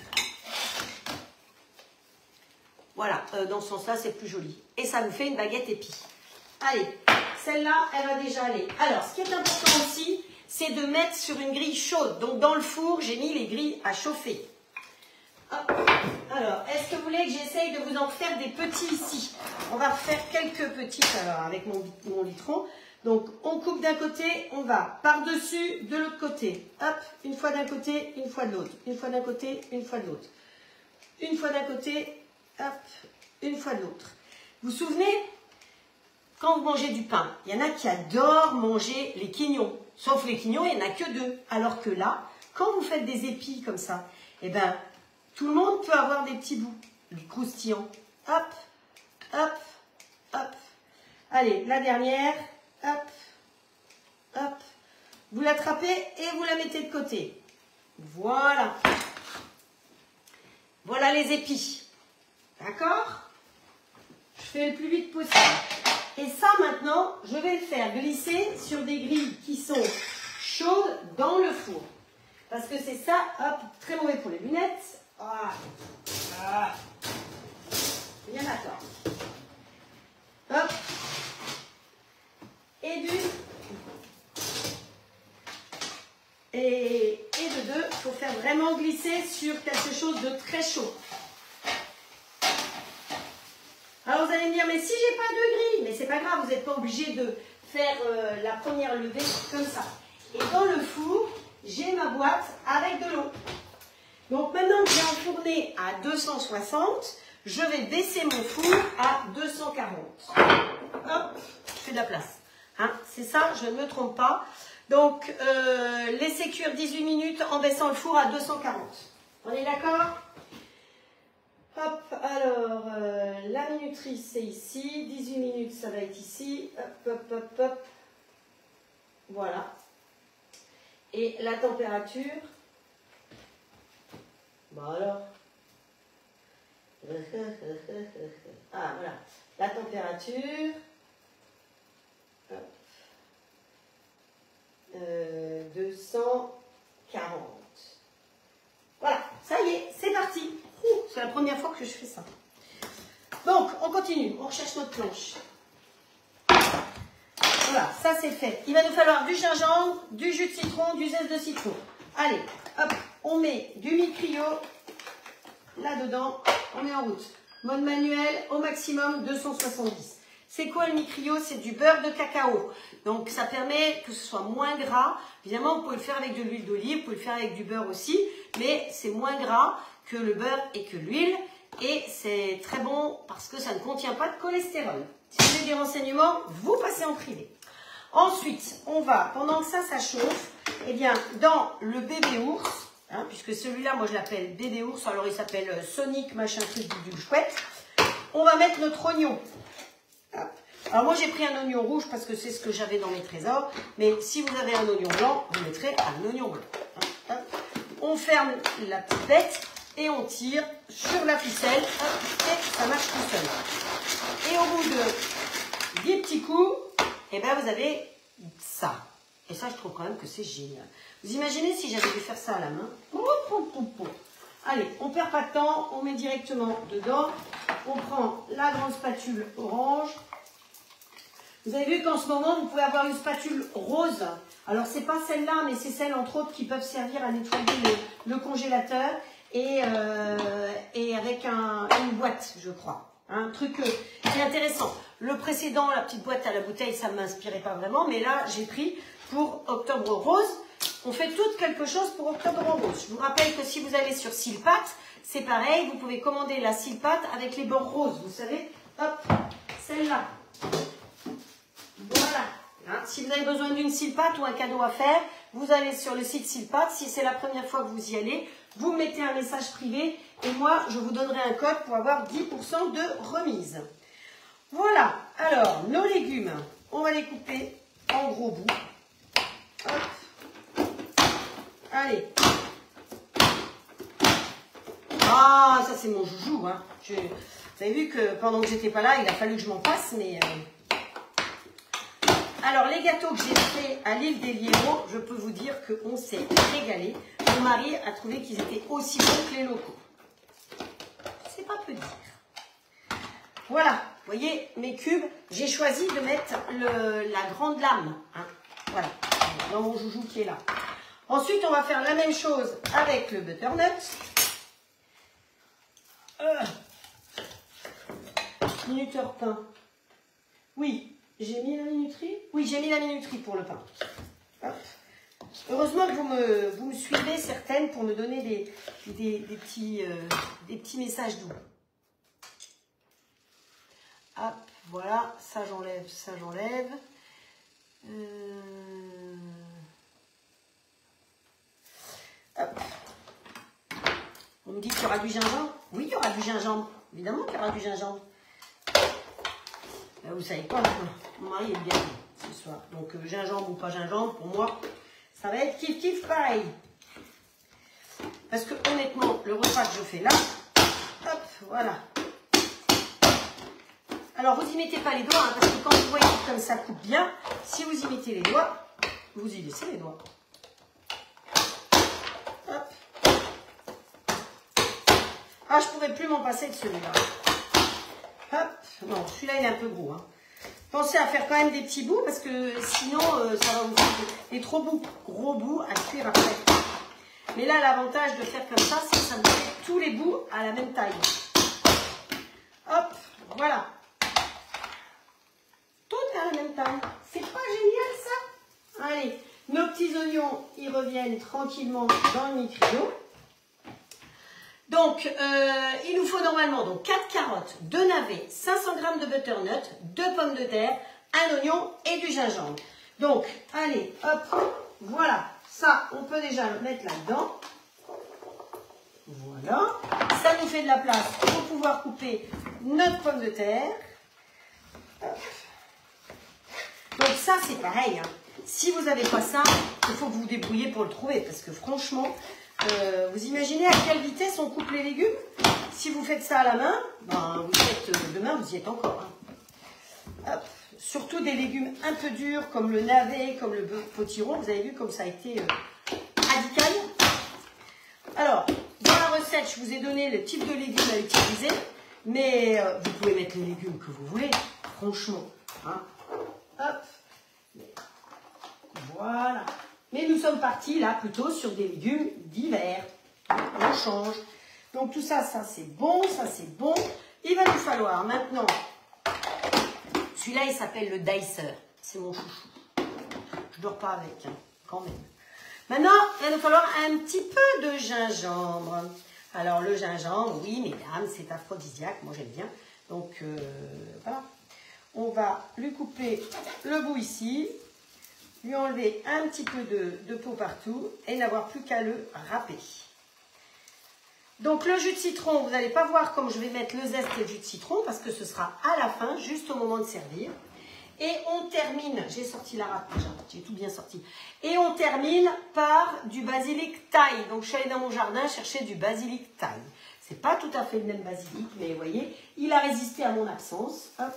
Voilà, euh, dans ce sens-là, c'est plus joli. Et ça nous fait une baguette épi. Allez, celle-là, elle va déjà aller. Alors, ce qui est important aussi, c'est de mettre sur une grille chaude. Donc, dans le four, j'ai mis les grilles à chauffer. Hop. Alors, est-ce que vous voulez que j'essaye de vous en faire des petits ici? On va refaire quelques petits alors, avec mon, mon litron. Donc, on coupe d'un côté, on va par-dessus, de l'autre côté. Hop, une fois d'un côté, une fois de l'autre. Une fois d'un côté, une fois de l'autre. Une fois d'un côté, hop, une fois de l'autre. Vous vous souvenez, quand vous mangez du pain, il y en a qui adorent manger les quignons. Sauf les quignons, il n'y en a que deux. Alors que là, quand vous faites des épis comme ça, eh ben, tout le monde peut avoir des petits bouts croustillants. Hop, hop, hop. Allez, la dernière. Hop, hop. Vous l'attrapez et vous la mettez de côté. Voilà. Voilà les épis. D'accord? Je fais le plus vite possible. Et ça, maintenant, je vais le faire glisser sur des grilles qui sont chaudes dans le four. Parce que c'est ça, hop, très mauvais pour les lunettes. Ah. Ah. Bien d'accord. Hop. Et d'une. Et, et de deux, il faut faire vraiment glisser sur quelque chose de très chaud. Alors vous allez me dire, mais si j'ai pas de grille, mais c'est pas grave, vous n'êtes pas obligé de faire euh, la première levée comme ça. Et dans le four, j'ai ma boîte avec de l'eau. Donc maintenant que j'ai enfourné à deux cent soixante, je vais baisser mon four à deux cent quarante. Hop, je fais de la place. Hein, c'est ça, je ne me trompe pas. Donc, euh, laissez cuire dix-huit minutes en baissant le four à deux cent quarante. On est d'accord? Hop, alors, euh, la minuterie, c'est ici. dix-huit minutes, ça va être ici. Hop, hop, hop, hop. Voilà. Et la température? Bon alors. Ah, voilà. La température. Hop. Euh, deux cent quarante. Voilà, ça y est, c'est parti. Ouh, C'est la première fois que je fais ça. Donc, on continue. On recherche notre planche. Voilà, ça c'est fait. Il va nous falloir du gingembre, du jus de citron, du zeste de citron. Allez, hop, on met du micrio là-dedans. On est en route. Mode manuel, au maximum deux cent soixante-dix. C'est quoi le micrio? C'est du beurre de cacao. Donc ça permet que ce soit moins gras. Évidemment, vous pouvez le faire avec de l'huile d'olive, vous pouvez le faire avec du beurre aussi, mais c'est moins gras que le beurre et que l'huile. Et c'est très bon parce que ça ne contient pas de cholestérol. Si vous avez des renseignements, vous passez en privé. Ensuite, on va, pendant que ça, ça chauffe, eh bien, dans le bébé ours, hein, puisque celui-là, moi je l'appelle bébé ours, alors il s'appelle Sonic, machin truc du chouette, on va mettre notre oignon. Hop. Alors moi j'ai pris un oignon rouge parce que c'est ce que j'avais dans mes trésors, mais si vous avez un oignon blanc, vous mettrez un oignon blanc. Hop. On ferme la petite bête et on tire sur la ficelle, hop, et ça marche tout seul. Et au bout de dix petits coups, et bien vous avez ça. Et ça, je trouve quand même que c'est génial. Vous imaginez si j'avais dû faire ça à la main? Allez, on ne perd pas de temps, on met directement dedans. On prend la grande spatule orange. Vous avez vu qu'en ce moment, vous pouvez avoir une spatule rose. Alors, c'est pas celle-là, mais c'est celle, entre autres, qui peuvent servir à nettoyer le, le congélateur. Et, euh, et avec un, une boîte, je crois. Un truc euh, qui est intéressant. Le précédent, la petite boîte à la bouteille, ça ne m'inspirait pas vraiment. Mais là, j'ai pris pour Octobre Rose. On fait tout quelque chose pour Octobre Rose. Je vous rappelle que si vous allez sur Silpat, c'est pareil. Vous pouvez commander la Silpat avec les bords roses. Vous savez, hop, celle-là. Voilà. Hein, si vous avez besoin d'une Silpat ou un cadeau à faire, vous allez sur le site Silpat. Si c'est la première fois que vous y allez, vous mettez un message privé et moi, je vous donnerai un code pour avoir dix pour cent de remise. Voilà. Alors, nos légumes, on va les couper en gros bouts. Hop. Allez. Ah, ça c'est mon joujou. Hein. Je, vous avez vu que pendant que j'étais pas là, il a fallu que je m'en passe, mais... Euh... Alors, les gâteaux que j'ai faits à l'île des Liévaux, je peux vous dire qu'on s'est régalé. Mon mari a trouvé qu'ils étaient aussi bons que les locaux. C'est pas peu dire. Voilà, vous voyez, mes cubes, j'ai choisi de mettre le, la grande lame. Hein. Voilà, dans mon joujou qui est là. Ensuite, on va faire la même chose avec le butternut. Euh. Minuteur pain. Oui, j'ai mis la minuterie. Oui, j'ai mis la minuterie pour le pain. Hop. Heureusement que vous me, vous me suivez certaines pour me donner des, des, des, petits, euh, des petits messages doux. Hop, voilà, ça j'enlève, ça j'enlève. Euh... Hop. On me dit qu'il y aura du gingembre. Oui, il y aura du gingembre. Évidemment qu'il y aura du gingembre. Là, vous savez quoi, mon mari est bien ce soir. Donc, euh, gingembre ou pas gingembre, pour moi, ça va être kiff kiff pareil. Parce que honnêtement, le repas que je fais là, hop, voilà. Alors, vous y mettez pas les doigts, hein, parce que quand vous voyez comme ça coupe bien, si vous y mettez les doigts, vous y laissez les doigts. Hop. Ah, je pourrais plus m'en passer de celui-là. Hop. Non, celui-là, il est un peu gros. Hein. Pensez à faire quand même des petits bouts, parce que sinon, euh, ça va vous faire des trop beaux, gros bouts à cuire après. Mais là, l'avantage de faire comme ça, c'est que ça vous fait tous les bouts à la même taille. Hop, voilà. Tout à la même taille. C'est pas génial, ça? Allez, nos petits oignons, ils reviennent tranquillement dans le micro. Donc, euh, il nous faut normalement donc quatre carottes, deux navets, cinq cents grammes de butternut, deux pommes de terre, un oignon et du gingembre. Donc, allez, hop, voilà. Ça, on peut déjà le mettre là-dedans. Voilà. Ça nous fait de la place pour pouvoir couper notre pomme de terre. Hop. Donc ça, c'est pareil. Hein. Si vous n'avez pas ça, il faut que vous vous débrouillez pour le trouver. Parce que franchement... Euh, vous imaginez à quelle vitesse on coupe les légumes? Si vous faites ça à la main, ben, vous êtes, euh, demain vous y êtes encore. Hein. Hop. Surtout des légumes un peu durs comme le navet, comme le potiron. Vous avez vu comme ça a été euh, radical. Alors, dans la recette, recette, je vous ai donné le type de légumes à utiliser, mais euh, vous pouvez mettre les légumes que vous voulez, franchement. Hein. Hop. Voilà. Mais nous sommes partis là plutôt sur des légumes d'hiver. On change. Donc tout ça, ça c'est bon, ça c'est bon. Il va nous falloir maintenant, celui-là il s'appelle le dicer. C'est mon chouchou. Je dors pas avec, hein, quand même. Maintenant, il va nous falloir un petit peu de gingembre. Alors le gingembre, oui mesdames, c'est aphrodisiaque, moi j'aime bien. Donc euh, voilà. On va lui couper le bout ici, lui enlever un petit peu de, de peau partout et n'avoir plus qu'à le râper. Donc le jus de citron, vous n'allez pas voir comme je vais mettre le zeste et le jus de citron parce que ce sera à la fin, juste au moment de servir. Et on termine, j'ai sorti la râpe déjà, j'ai tout bien sorti. Et on termine par du basilic thaï. Donc je suis allée dans mon jardin chercher du basilic thaï. C'est pas tout à fait le même basilic, mais vous voyez, il a résisté à mon absence. Hop.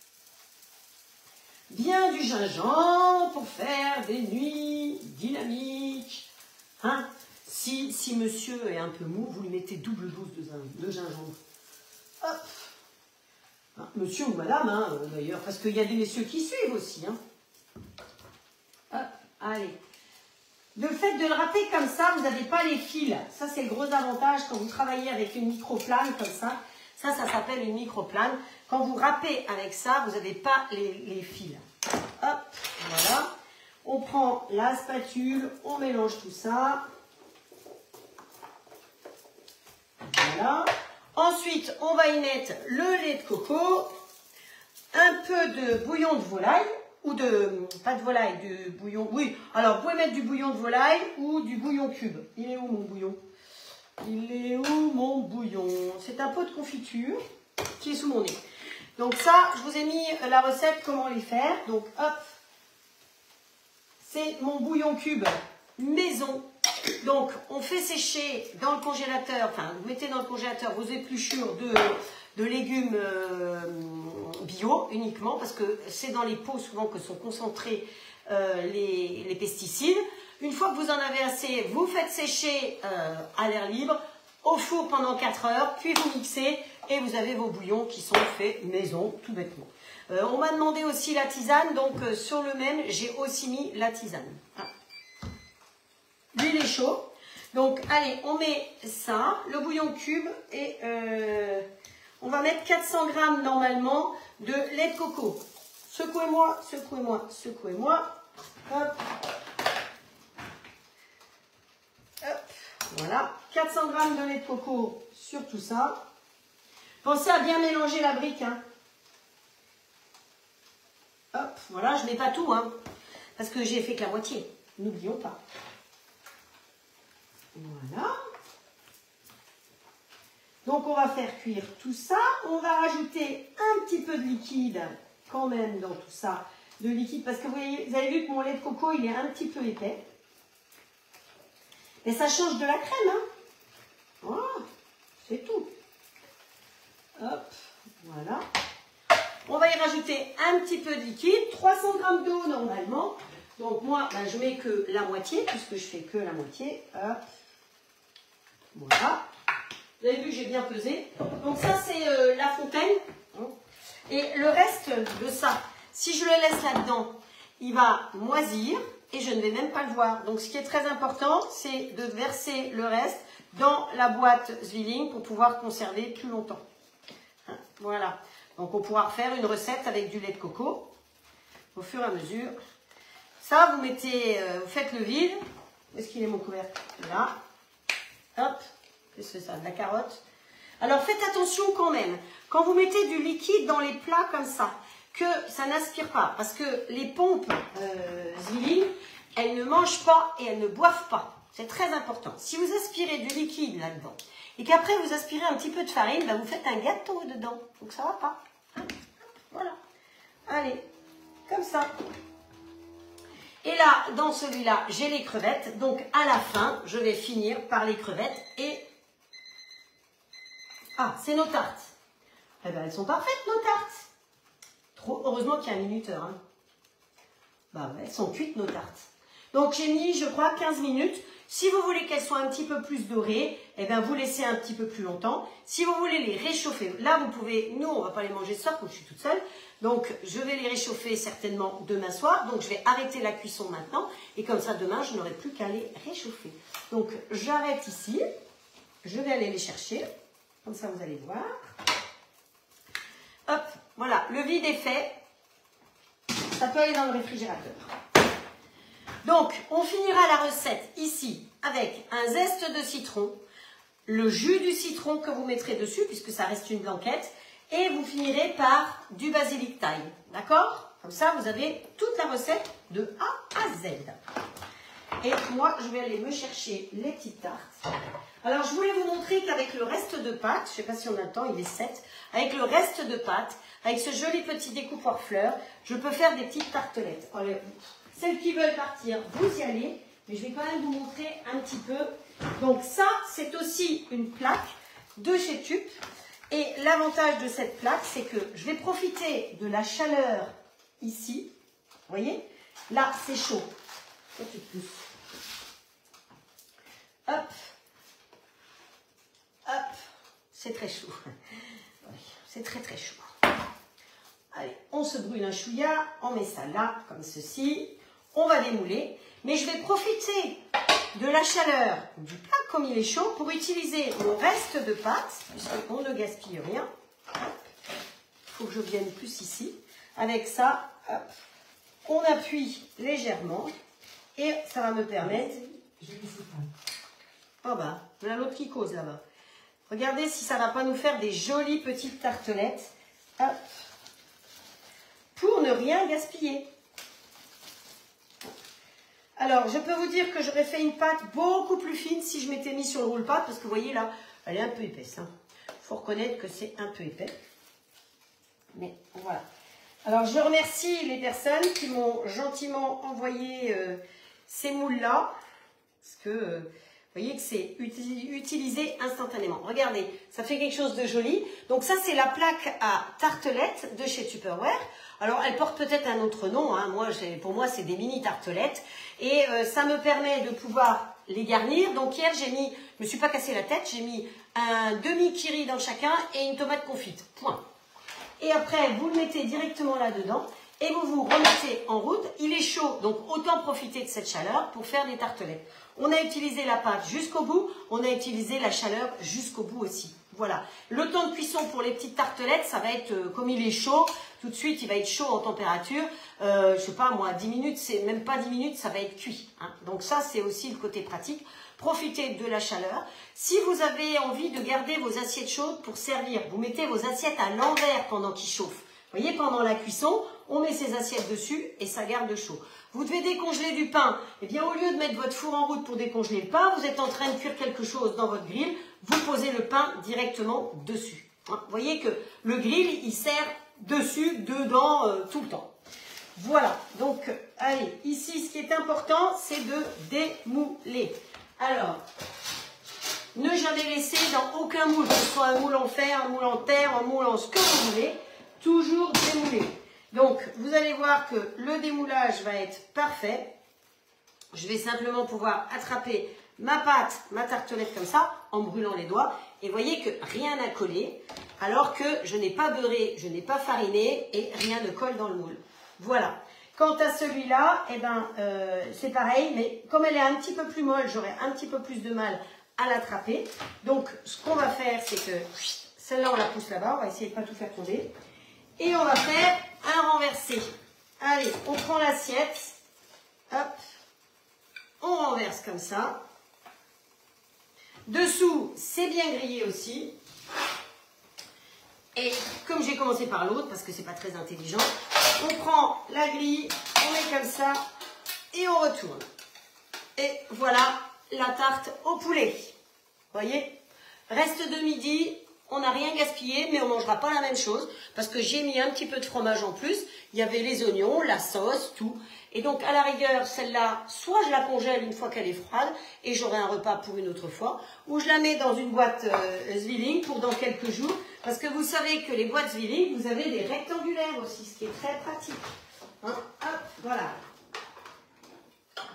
Bien du gingembre pour faire des nuits dynamiques. Hein? Si, si monsieur est un peu mou, vous lui mettez double dose de, de gingembre. Hop. Hein, monsieur ou madame, hein, d'ailleurs, parce qu'il y a des messieurs qui suivent aussi. Hein. Hop, allez. Le fait de le râper comme ça, vous n'avez pas les fils. Ça, c'est le gros avantage quand vous travaillez avec une microplane comme ça. Ça, ça s'appelle une microplane. Quand vous râpez avec ça, vous n'avez pas les, les fils. Hop, voilà. On prend la spatule, on mélange tout ça. Voilà. Ensuite, on va y mettre le lait de coco, un peu de bouillon de volaille, ou de, pas de volaille, de bouillon, oui, alors vous pouvez mettre du bouillon de volaille ou du bouillon cube. Il est où mon bouillon? Il est où mon bouillon? C'est un pot de confiture qui est sous mon nez. Donc ça, je vous ai mis la recette, comment les faire. Donc hop, c'est mon bouillon cube maison. Donc, on fait sécher dans le congélateur, enfin, vous mettez dans le congélateur vos épluchures de, de légumes euh, bio uniquement, parce que c'est dans les pots souvent que sont concentrés euh, les, les pesticides. Une fois que vous en avez assez, vous faites sécher euh, à l'air libre, au four pendant quatre heures, puis vous mixez et vous avez vos bouillons qui sont faits maison, tout bêtement. Euh, on m'a demandé aussi la tisane, donc euh, sur le même, j'ai aussi mis la tisane. Ah. L'huile est chaude. Donc, allez, on met ça, le bouillon cube, et euh, on va mettre quatre cents grammes normalement de lait de coco. Secouez-moi, secouez-moi, secouez-moi. Hop. Hop. Voilà. quatre cents grammes de lait de coco sur tout ça. Pensez à bien mélanger la brique. Hein. Hop, voilà, je ne mets pas tout, hein, parce que j'ai fait que la moitié. N'oublions pas. Voilà. Donc on va faire cuire tout ça. On va rajouter un petit peu de liquide quand même dans tout ça. De liquide parce que vous, voyez, vous avez vu que mon lait de coco il est un petit peu épais. Et ça change de la crème. Hein. Voilà. C'est tout. Hop. Voilà. On va y rajouter un petit peu de liquide. trois cents grammes d'eau normalement. Donc moi ben, je mets que la moitié puisque je fais que la moitié. Hop. Voilà. Vous avez vu que j'ai bien pesé. Donc ça, c'est euh, la fontaine. Et le reste de ça, si je le laisse là-dedans, il va moisir et je ne vais même pas le voir. Donc ce qui est très important, c'est de verser le reste dans la boîte Zwilling pour pouvoir conserver plus longtemps. Voilà. Donc on pourra faire une recette avec du lait de coco au fur et à mesure. Ça, vous mettez, euh, vous faites le vide. Où est-ce qu'il est mon couvercle? Là. Hop, qu'est-ce que c'est ça? De la carotte. Alors faites attention quand même, quand vous mettez du liquide dans les plats comme ça, que ça n'aspire pas, parce que les pompes euh, Zwilling, elles ne mangent pas et elles ne boivent pas. C'est très important. Si vous aspirez du liquide là-dedans, et qu'après vous aspirez un petit peu de farine, ben vous faites un gâteau dedans. Donc ça ne va pas. Voilà. Allez, comme ça. Et là, dans celui-là, j'ai les crevettes. Donc, à la fin, je vais finir par les crevettes. Et... Ah, c'est nos tartes. Eh bien, elles sont parfaites, nos tartes. Trop... Heureusement qu'il y a un minuteur. Hein. Bah ouais, elles sont cuites, nos tartes. Donc, j'ai mis, je crois, quinze minutes. Si vous voulez qu'elles soient un petit peu plus dorées, eh bien vous laissez un petit peu plus longtemps. Si vous voulez les réchauffer, là vous pouvez, nous on ne va pas les manger ce soir, comme je suis toute seule. Donc je vais les réchauffer certainement demain soir. Donc je vais arrêter la cuisson maintenant. Et comme ça demain je n'aurai plus qu'à les réchauffer. Donc j'arrête ici. Je vais aller les chercher. Comme ça vous allez voir. Hop, voilà, le vide est fait. Ça peut aller dans le réfrigérateur. Donc, on finira la recette ici avec un zeste de citron, le jus du citron que vous mettrez dessus, puisque ça reste une blanquette, et vous finirez par du basilic thaï. D'accord? Comme ça, vous avez toute la recette de A à Z. Et moi, je vais aller me chercher les petites tartes. Alors, je voulais vous montrer qu'avec le reste de pâte, je ne sais pas si on a le temps, il est sept, avec le reste de pâte, avec ce joli petit découpoir fleurs, je peux faire des petites tartelettes. Allez, celles qui veulent partir, vous y allez, mais je vais quand même vous montrer un petit peu. Donc ça, c'est aussi une plaque de chez Tup. Et l'avantage de cette plaque, c'est que je vais profiter de la chaleur ici. Vous voyez? Là, c'est chaud. Hop. Hop. C'est très chaud. C'est très très chaud. Allez, on se brûle un chouïa, on met ça là, comme ceci. On va démouler. Mais je vais profiter de la chaleur du plat comme il est chaud pour utiliser mon reste de pâte, puisqu'on ne gaspille rien. Il faut que je vienne plus ici. Avec ça, hop, on appuie légèrement et ça va me permettre... Oh bah, voilà l'autre qui cause là-bas. Regardez si ça ne va pas nous faire des jolies petites tartelettes. Hop. Pour ne rien gaspiller. Alors, je peux vous dire que j'aurais fait une pâte beaucoup plus fine si je m'étais mis sur le roule-pâte, parce que vous voyez là, elle est un peu épaisse. Il hein. faut reconnaître que c'est un peu épais. Mais voilà. Alors, je remercie les personnes qui m'ont gentiment envoyé euh, ces moules-là, parce que... Euh, vous voyez que c'est utilisé instantanément. Regardez, ça fait quelque chose de joli. Donc ça, c'est la plaque à tartelettes de chez Tupperware. Alors, elle porte peut-être un autre nom. Hein. Moi, pour moi, c'est des mini tartelettes. Et euh, ça me permet de pouvoir les garnir. Donc hier, j'ai mis, je me suis pas cassé la tête, j'ai mis un demi-kiri dans chacun et une tomate confite. Point. Et après, vous le mettez directement là-dedans. Et vous vous remettez en route. Il est chaud, donc autant profiter de cette chaleur pour faire des tartelettes. On a utilisé la pâte jusqu'au bout, on a utilisé la chaleur jusqu'au bout aussi. Voilà. Le temps de cuisson pour les petites tartelettes, ça va être, euh, comme il est chaud, tout de suite, il va être chaud en température. Euh, je sais pas, moi, dix minutes, c'est même pas dix minutes, ça va être cuit. Hein. Donc ça, c'est aussi le côté pratique. Profitez de la chaleur. Si vous avez envie de garder vos assiettes chaudes pour servir, vous mettez vos assiettes à l'envers pendant qu'ils chauffent. Vous voyez, pendant la cuisson, on met ses assiettes dessus et ça garde chaud. Vous devez décongeler du pain. Eh bien, au lieu de mettre votre four en route pour décongeler le pain, vous êtes en train de cuire quelque chose dans votre grill, vous posez le pain directement dessus. Hein, vous voyez que le grill, il sert dessus, dedans, euh, tout le temps. Voilà. Donc, euh, allez, ici, ce qui est important, c'est de démouler. Alors, ne jamais laisser dans aucun moule, que ce soit un moule en fer, un moule en terre, un moule en ce que vous voulez, toujours démouler. Donc, vous allez voir que le démoulage va être parfait. Je vais simplement pouvoir attraper ma pâte, ma tartelette comme ça, en brûlant les doigts. Et vous voyez que rien n'a collé, alors que je n'ai pas beurré, je n'ai pas fariné et rien ne colle dans le moule. Voilà. Quant à celui-là, eh ben, euh, c'est pareil, mais comme elle est un petit peu plus molle, j'aurai un petit peu plus de mal à l'attraper. Donc, ce qu'on va faire, c'est que celle-là, on la pousse là-bas. On va essayer de ne pas tout faire tomber. Et on va faire un renversé. Allez, on prend l'assiette. Hop. On renverse comme ça. Dessous, c'est bien grillé aussi. Et comme j'ai commencé par l'autre, parce que c'est pas très intelligent, on prend la grille, on met comme ça et on retourne. Et voilà la tarte au poulet. Vous voyez? Reste de midi. On n'a rien gaspillé, mais on ne mangera pas la même chose parce que j'ai mis un petit peu de fromage en plus. Il y avait les oignons, la sauce, tout. Et donc, à la rigueur, celle-là, soit je la congèle une fois qu'elle est froide et j'aurai un repas pour une autre fois, ou je la mets dans une boîte euh, Zwilling pour dans quelques jours. Parce que vous savez que les boîtes Zwilling, vous avez des rectangulaires aussi, ce qui est très pratique. Hein, hop, voilà.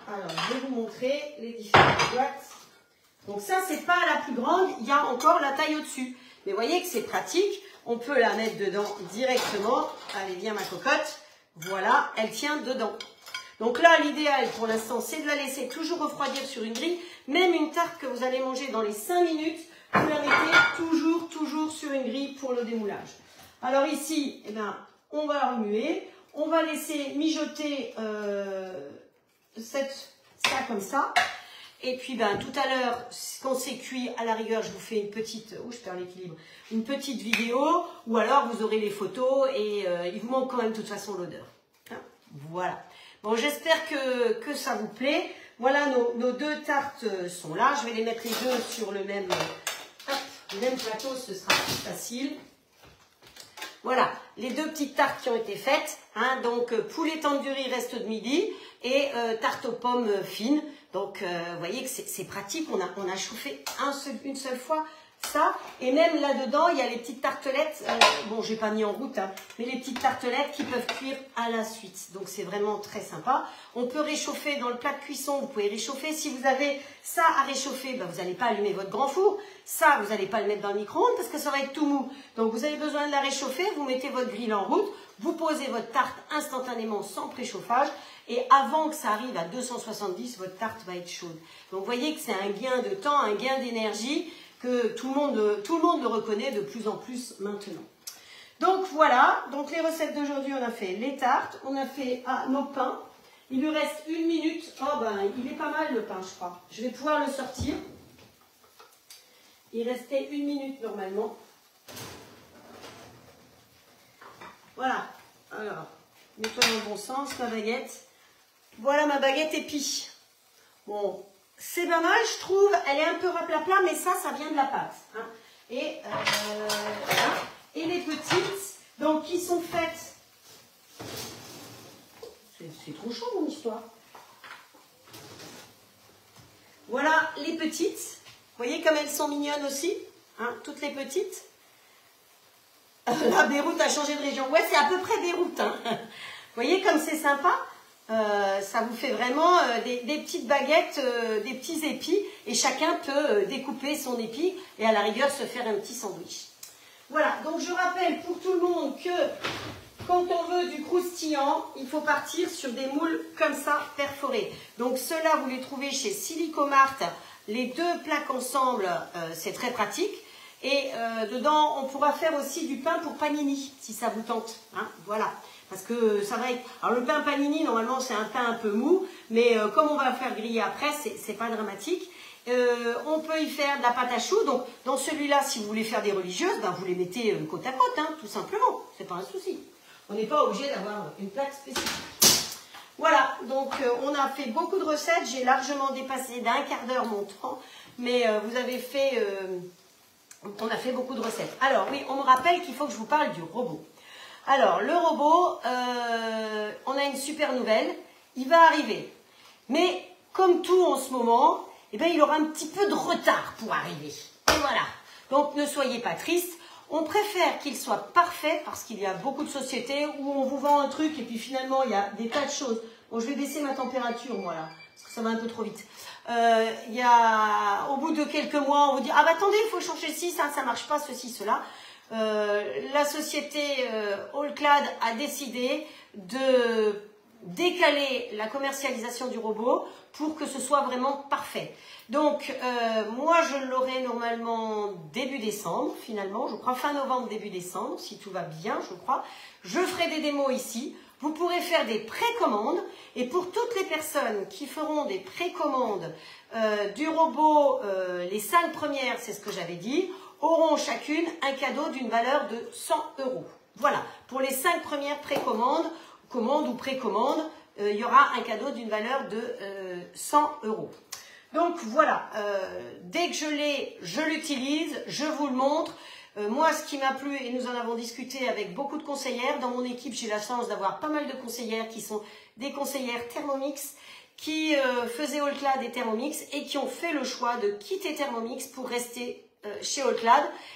Alors, je vais vous montrer les différentes boîtes. Donc ça, c'est pas la plus grande. Il y a encore la taille au-dessus. Mais vous voyez que c'est pratique. On peut la mettre dedans directement. Allez, viens ma cocotte. Voilà, elle tient dedans. Donc là, l'idéal pour l'instant, c'est de la laisser toujours refroidir sur une grille. Même une tarte que vous allez manger dans les cinq minutes, vous la mettez toujours, toujours sur une grille pour le démoulage. Alors ici, eh ben, on va remuer. On va laisser mijoter euh, cette, ça comme ça. Et puis ben, tout à l'heure, quand c'est cuit, à la rigueur, je vous fais une petite, oh, je perds l'équilibre, une petite vidéo, ou alors vous aurez les photos et euh, il vous manque quand même de toute façon l'odeur. Hein, voilà. Bon, j'espère que, que ça vous plaît. Voilà, nos, nos deux tartes sont là. Je vais les mettre les deux sur le même, hop, le même plateau, ce sera plus facile. Voilà, les deux petites tartes qui ont été faites. Hein, donc, poulet tandoori reste de midi et euh, tarte aux pommes fines. Donc, euh, vous voyez que c'est pratique. On a, on a chauffé un seul, une seule fois ça. Et même là-dedans, il y a les petites tartelettes. Euh, bon, je n'ai pas mis en route, hein, mais les petites tartelettes qui peuvent cuire à la suite. Donc, c'est vraiment très sympa. On peut réchauffer dans le plat de cuisson. Vous pouvez réchauffer. Si vous avez ça à réchauffer, ben, vous n'allez pas allumer votre grand four. Ça, vous n'allez pas le mettre dans le micro-ondes parce que ça va être tout mou. Donc, vous avez besoin de la réchauffer. Vous mettez votre grille en route. Vous posez votre tarte instantanément sans préchauffage. Et avant que ça arrive à deux cent soixante-dix, votre tarte va être chaude. Donc, vous voyez que c'est un gain de temps, un gain d'énergie que tout le monde, tout le monde le reconnaît de plus en plus maintenant. Donc, voilà. Donc, les recettes d'aujourd'hui, on a fait les tartes, on a fait ah, nos pains. Il lui reste une minute. Oh, ben, il est pas mal le pain, je crois. Je vais pouvoir le sortir. Il restait une minute normalement. Voilà. Alors, mets-toi dans le bon sens, ma baguette. Voilà ma baguette épi. Bon, c'est pas mal, je trouve. Elle est un peu raplapla, mais ça, ça vient de la pâte. Hein. Et, euh, voilà. Et les petites, donc, qui sont faites. C'est trop chaud, mon histoire. Voilà les petites. Vous voyez comme elles sont mignonnes aussi, hein, toutes les petites. La Beyrouth a changé de région. Ouais, c'est à peu près Beyrouth. Hein. Vous voyez comme c'est sympa. Euh, ça vous fait vraiment euh, des, des petites baguettes, euh, des petits épis. Et chacun peut euh, découper son épi et à la rigueur se faire un petit sandwich. Voilà, donc je rappelle pour tout le monde que quand on veut du croustillant, il faut partir sur des moules comme ça, perforés. Donc ceux-là, vous les trouvez chez Silicomart. Les deux plaques ensemble, euh, c'est très pratique. Et euh, dedans, on pourra faire aussi du pain pour panini, si ça vous tente. Hein, voilà. Parce que ça va être... Alors le pain panini, normalement, c'est un pain un peu mou. Mais euh, comme on va le faire griller après, c'est pas dramatique. Euh, on peut y faire de la pâte à choux. Donc, dans celui-là, si vous voulez faire des religieuses, ben, vous les mettez euh, côte à côte, hein, tout simplement. C'est pas un souci. On n'est pas obligé d'avoir une plaque spécifique. Voilà, donc euh, on a fait beaucoup de recettes. J'ai largement dépassé d'un quart d'heure mon temps. Mais euh, vous avez fait... Euh, on a fait beaucoup de recettes. Alors, oui, on me rappelle qu'il faut que je vous parle du robot. Alors, le robot, euh, on a une super nouvelle. Il va arriver. Mais, comme tout en ce moment... eh bien, il aura un petit peu de retard pour arriver. Et voilà. Donc, ne soyez pas tristes. On préfère qu'il soit parfait parce qu'il y a beaucoup de sociétés où on vous vend un truc et puis finalement, il y a des tas de choses. Bon, je vais baisser ma température, moi, là, parce que ça va un peu trop vite. Euh, il y a, au bout de quelques mois, on vous dit, ah bah attendez, il faut changer ci, ça, ça marche pas, ceci, cela. Euh, la société euh, Allclad a décidé de décaler la commercialisation du robot pour que ce soit vraiment parfait. Donc, euh, moi, je l'aurai normalement début décembre, finalement. Je crois fin novembre, début décembre, si tout va bien, je crois. Je ferai des démos ici. Vous pourrez faire des précommandes. Et pour toutes les personnes qui feront des précommandes euh, du robot, euh, les cinq premières, c'est ce que j'avais dit, auront chacune un cadeau d'une valeur de cent euros. Voilà, pour les cinq premières précommandes, commandes ou précommandes, euh, il y aura un cadeau d'une valeur de euh, cent euros. Donc voilà, euh, dès que je l'ai, je l'utilise, je vous le montre. Euh, moi, ce qui m'a plu, et nous en avons discuté avec beaucoup de conseillères, dans mon équipe, j'ai la chance d'avoir pas mal de conseillères qui sont des conseillères Thermomix, qui euh, faisaient Allclad et Thermomix et qui ont fait le choix de quitter Thermomix pour rester euh, chez Allclad.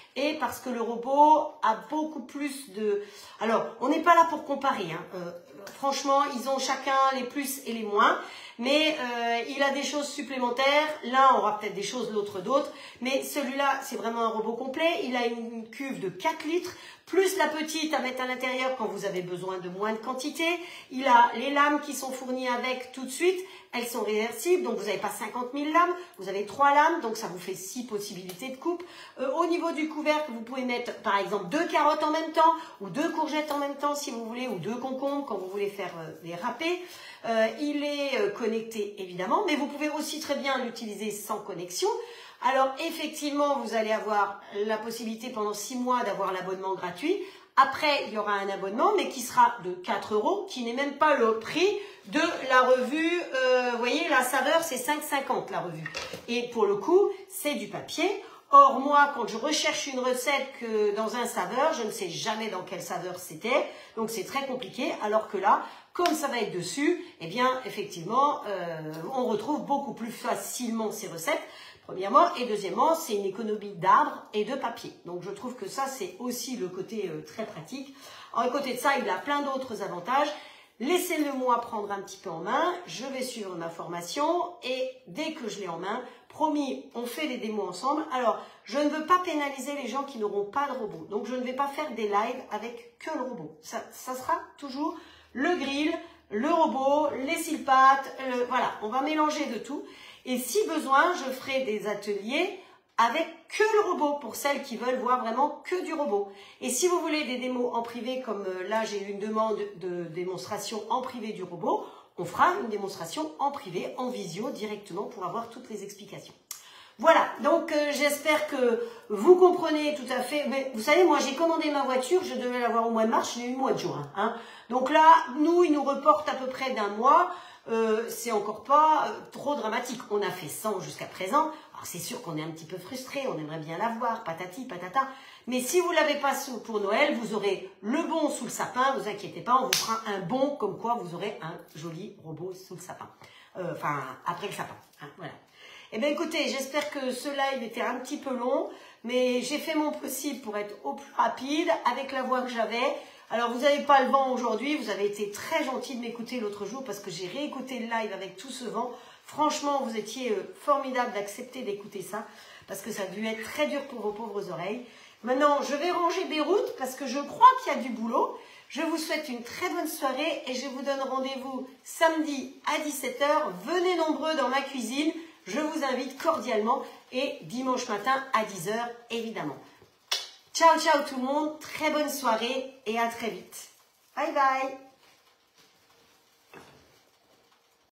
et parce que le robot a beaucoup plus de... Alors, on n'est pas là pour comparer, hein. euh, franchement, ils ont chacun les plus et les moins, mais euh, il a des choses supplémentaires. L'un aura peut-être des choses, l'autre d'autres, mais celui-là, c'est vraiment un robot complet. Il a une cuve de quatre litres, plus la petite à mettre à l'intérieur quand vous avez besoin de moins de quantité. Il a les lames qui sont fournies avec tout de suite. Elles sont réversibles, donc vous n'avez pas cinquante mille lames, vous avez trois lames, donc ça vous fait six possibilités de coupe. Euh, au niveau du couvercle, vous pouvez mettre par exemple deux carottes en même temps, ou deux courgettes en même temps si vous voulez, ou deux concombres quand vous voulez faire euh, des râpés. Euh, il est euh, connecté évidemment, mais vous pouvez aussi très bien l'utiliser sans connexion. Alors effectivement, vous allez avoir la possibilité pendant six mois d'avoir l'abonnement gratuit. Après, il y aura un abonnement, mais qui sera de quatre euros, qui n'est même pas le prix de la revue. Euh, vous voyez, la saveur, c'est cinq cinquante la revue. Et pour le coup, c'est du papier. Or, moi, quand je recherche une recette que dans un saveur, je ne sais jamais dans quelle saveur c'était. Donc, c'est très compliqué. Alors que là, comme ça va être dessus, eh bien, effectivement, euh, on retrouve beaucoup plus facilement ces recettes. Premièrement, et deuxièmement, c'est une économie d'arbres et de papier. Donc, je trouve que ça, c'est aussi le côté euh, très pratique. Alors, à côté de ça, il a plein d'autres avantages. Laissez-le moi prendre un petit peu en main. Je vais suivre ma formation et dès que je l'ai en main, promis, on fait les démos ensemble. Alors, je ne veux pas pénaliser les gens qui n'auront pas de robot. Donc, je ne vais pas faire des lives avec que le robot. Ça, ça sera toujours le grill, le robot, les cils-pâtes. Le... Voilà, on va mélanger de tout. Et si besoin, je ferai des ateliers avec que le robot pour celles qui veulent voir vraiment que du robot. Et si vous voulez des démos en privé, comme là j'ai eu une demande de démonstration en privé du robot, on fera une démonstration en privé, en visio directement pour avoir toutes les explications. Voilà, donc euh, j'espère que vous comprenez tout à fait. Mais vous savez, moi j'ai commandé ma voiture, je devais l'avoir au mois de mars, je l'ai eu au mois de juin. Hein. Donc là, nous, ils nous reportent à peu près d'un mois. Euh, c'est encore pas euh, trop dramatique. On a fait cent jusqu'à présent. Alors c'est sûr qu'on est un petit peu frustré, on aimerait bien l'avoir, patati, patata. Mais si vous ne l'avez pas pour Noël, vous aurez le bon sous le sapin, ne vous inquiétez pas, on vous fera un bon comme quoi vous aurez un joli robot sous le sapin. Euh, enfin, après le sapin. Hein, voilà. Eh bien écoutez, j'espère que ce live était un petit peu long, mais j'ai fait mon possible pour être au plus rapide avec la voix que j'avais. Alors, vous n'avez pas le vent aujourd'hui, vous avez été très gentil de m'écouter l'autre jour parce que j'ai réécouté le live avec tout ce vent. Franchement, vous étiez formidable d'accepter d'écouter ça parce que ça a dû être très dur pour vos pauvres oreilles. Maintenant, je vais ranger Beyrouth parce que je crois qu'il y a du boulot. Je vous souhaite une très bonne soirée et je vous donne rendez-vous samedi à dix-sept heures. Venez nombreux dans ma cuisine, je vous invite cordialement et dimanche matin à dix heures évidemment. Ciao, ciao tout le monde, très bonne soirée et à très vite. Bye bye.